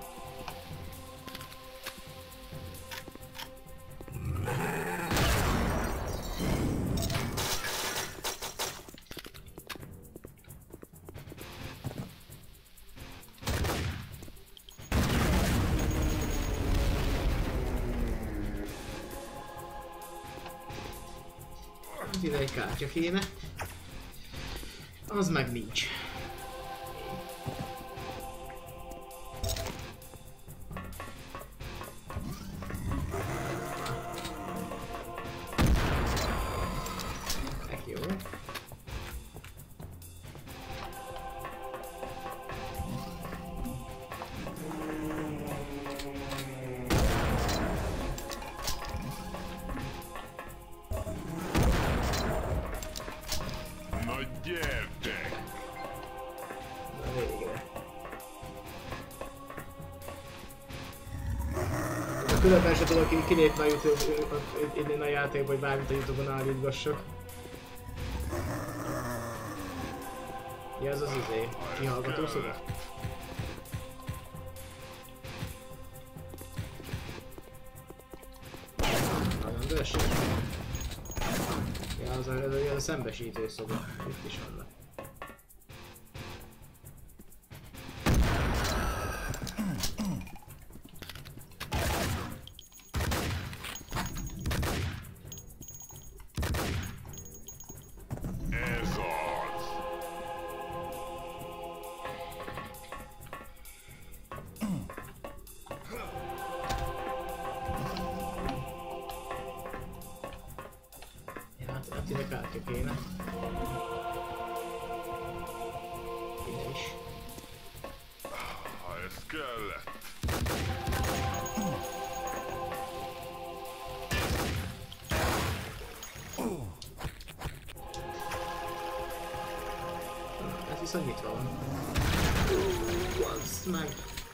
Ide egy kártya kéne. Az meg nincs. Jó. Na gyere! különben se tudok így kilépni a YouTube, innen a játékba, hogy bármit a YouTube-on állítgassak. Mi az az izé? Kihallgató szoba? Nagyon dösség. Ja, az a, az a, az a szembesítő szoba. Itt is vannak. Viszont nyitva van. Az meg.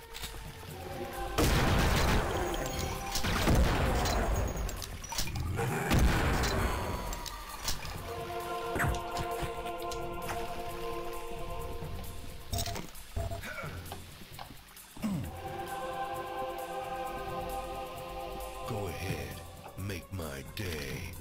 Go ahead, make my day.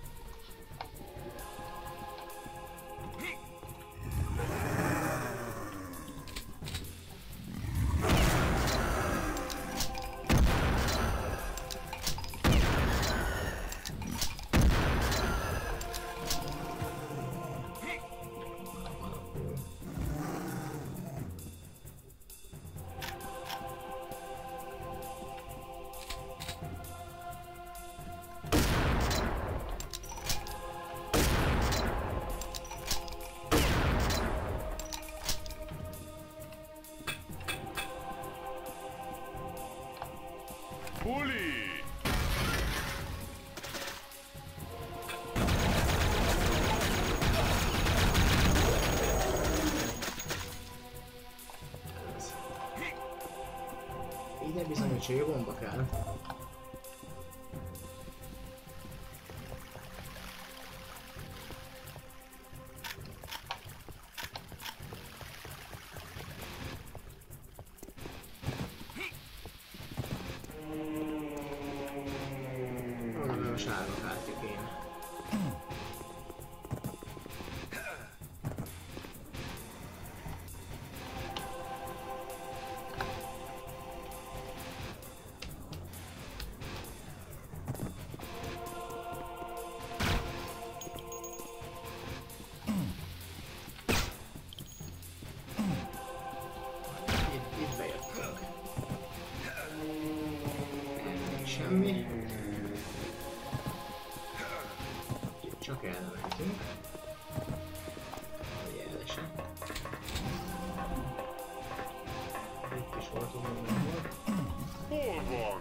Puli! Így nem bizony, hogy csőbomba kell. Sárga kártya kéne. Itt, itt bejöttünk. Semmi. Csak elmentünk. Jelesen. Itt is voltunk, hogy nem volt. Hol van?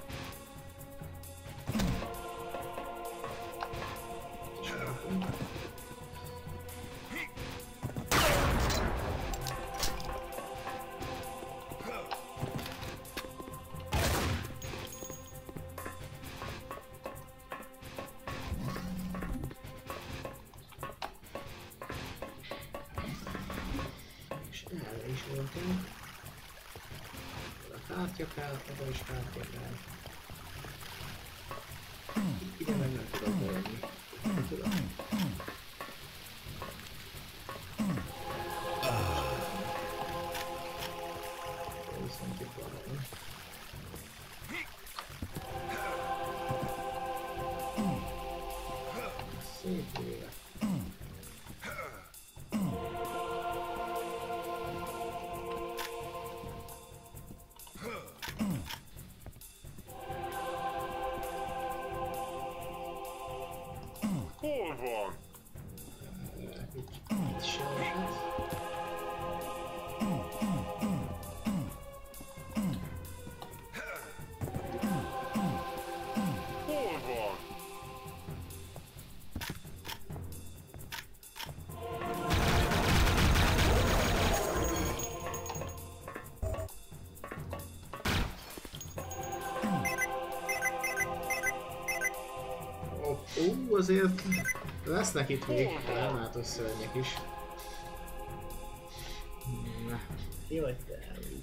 Itt is voltunk. Erre is voltunk. A kártya kell, oda is kártya kell. Ide meg nem tudok bejönni. Nem tudom. Viszont itt valami. Szép vége. Hol van? Itt sem esett. Hol van? Hú, azért lesznek itt még látos szörnyek is. Na, ki vagy te?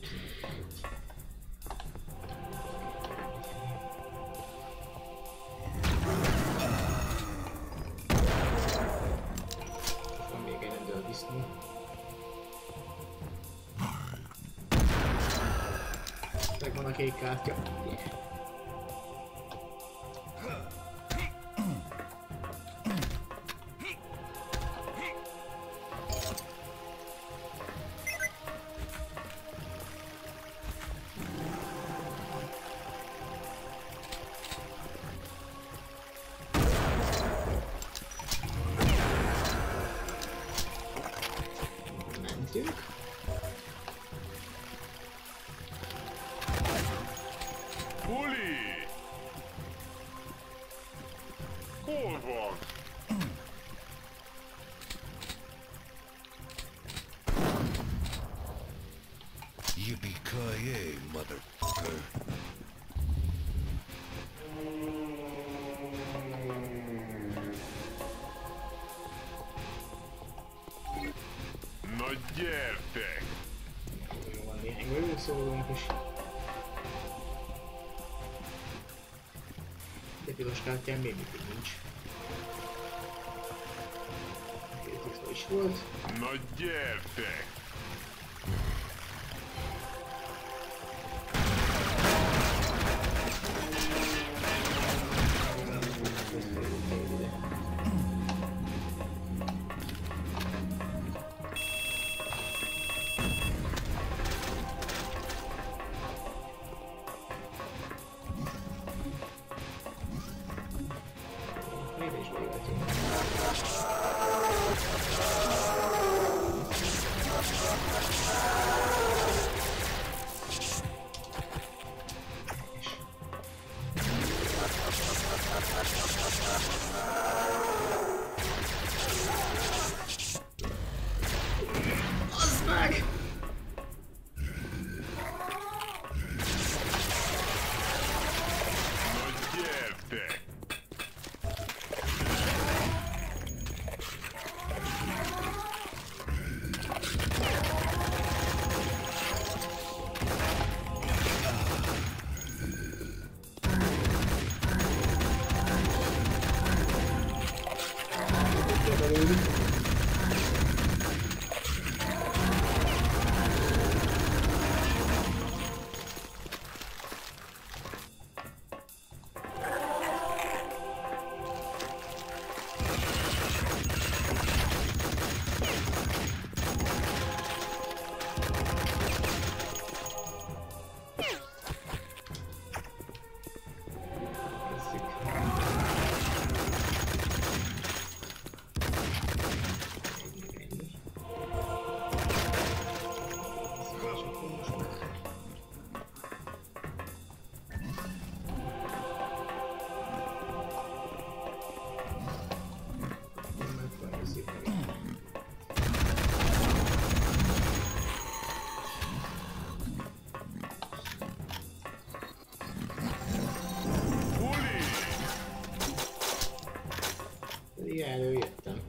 Van még egy rendőrdisznó. Megvan a kék kártya. Yeah. Puli! Hol van? Yippee-ki-yay, motherfucker. Na gyertek! Jó, van néhány előszólónk is. De piros kártyán még mindig nincs. Két tiszta is volt. Na gyertek! Igen, előjöttem.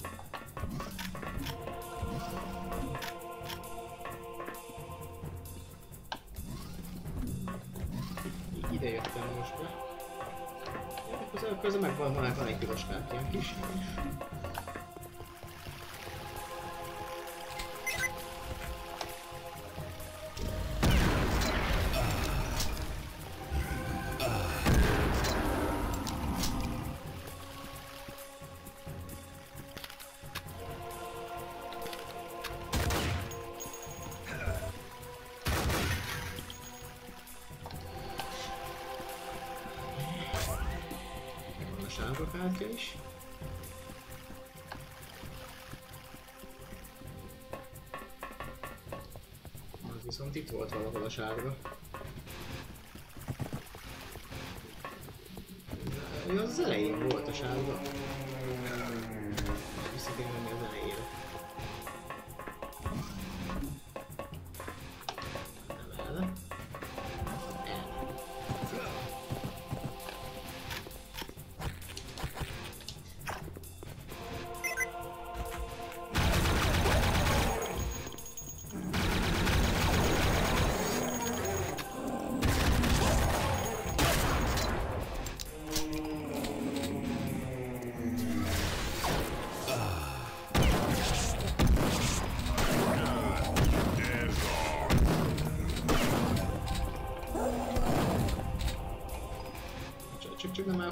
Ide jöttem most be. Közben, közben meg van, van, van egy piros kártyánk is. Sárga kártya is. Az viszont itt volt valahol a sárga. Ja, az elején volt a sárga. Vissza kell menni az elejére. Nem el.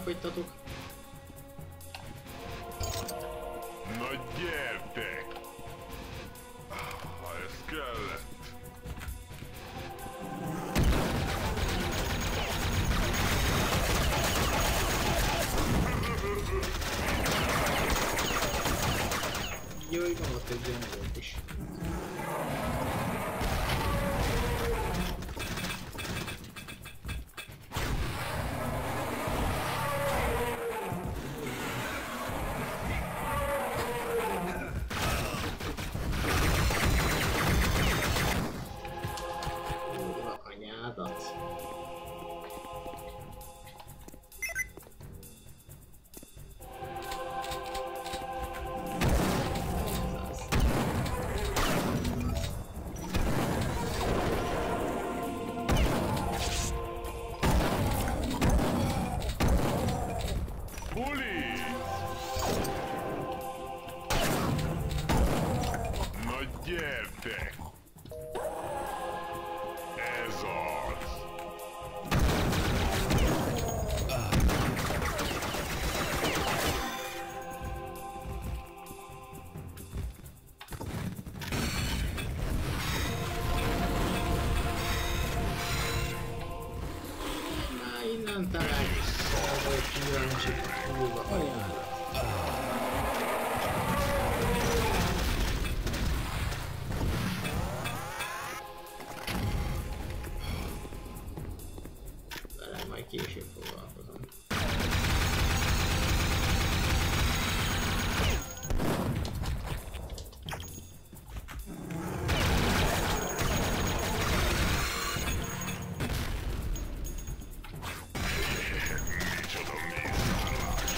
elfogytatok. Na gyertek! Ha ez kellett. Jaj, van ott egy ilyen volt is. Kurva anyádat. Buli! Na gyertek! Ez az! Na innen találjuk. Vagy kíváncsi, kurva anyádat. Vele majd később foglalkozom. Micsoda mészárlás!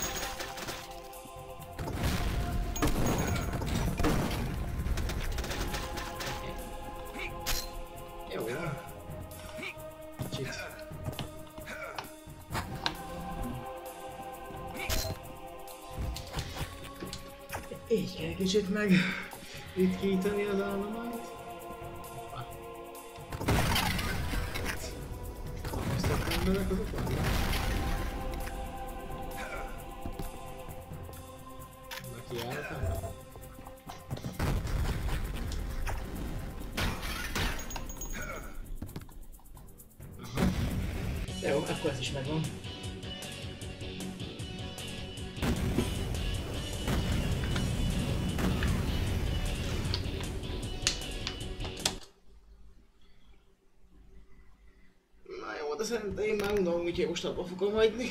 Jó. Kicsit. Így kell kicsit meg ritkítani az állományt. Ezt a emberek azok vannak. Vannak kiállítani? Jó, akkor ez is megvan. Na jó, de szerintem én már unalom, úgyhogy most abba fogom hagyni.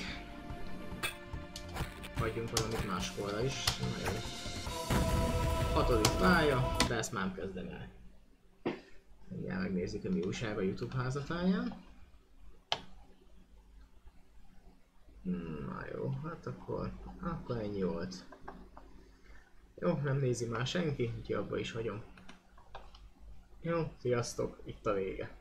Hagyjunk valamit máskorra is. Na jó. Hatodik pálya, de ezt már nem kezdem el. Mindjárt megnézzük, hogy mi újság a YouTube házatáján. Na jó, hát akkor, akkor ennyi volt. Jó, nem nézi már senki, úgyhogy abba is hagyom. Jó, sziasztok, itt a vége.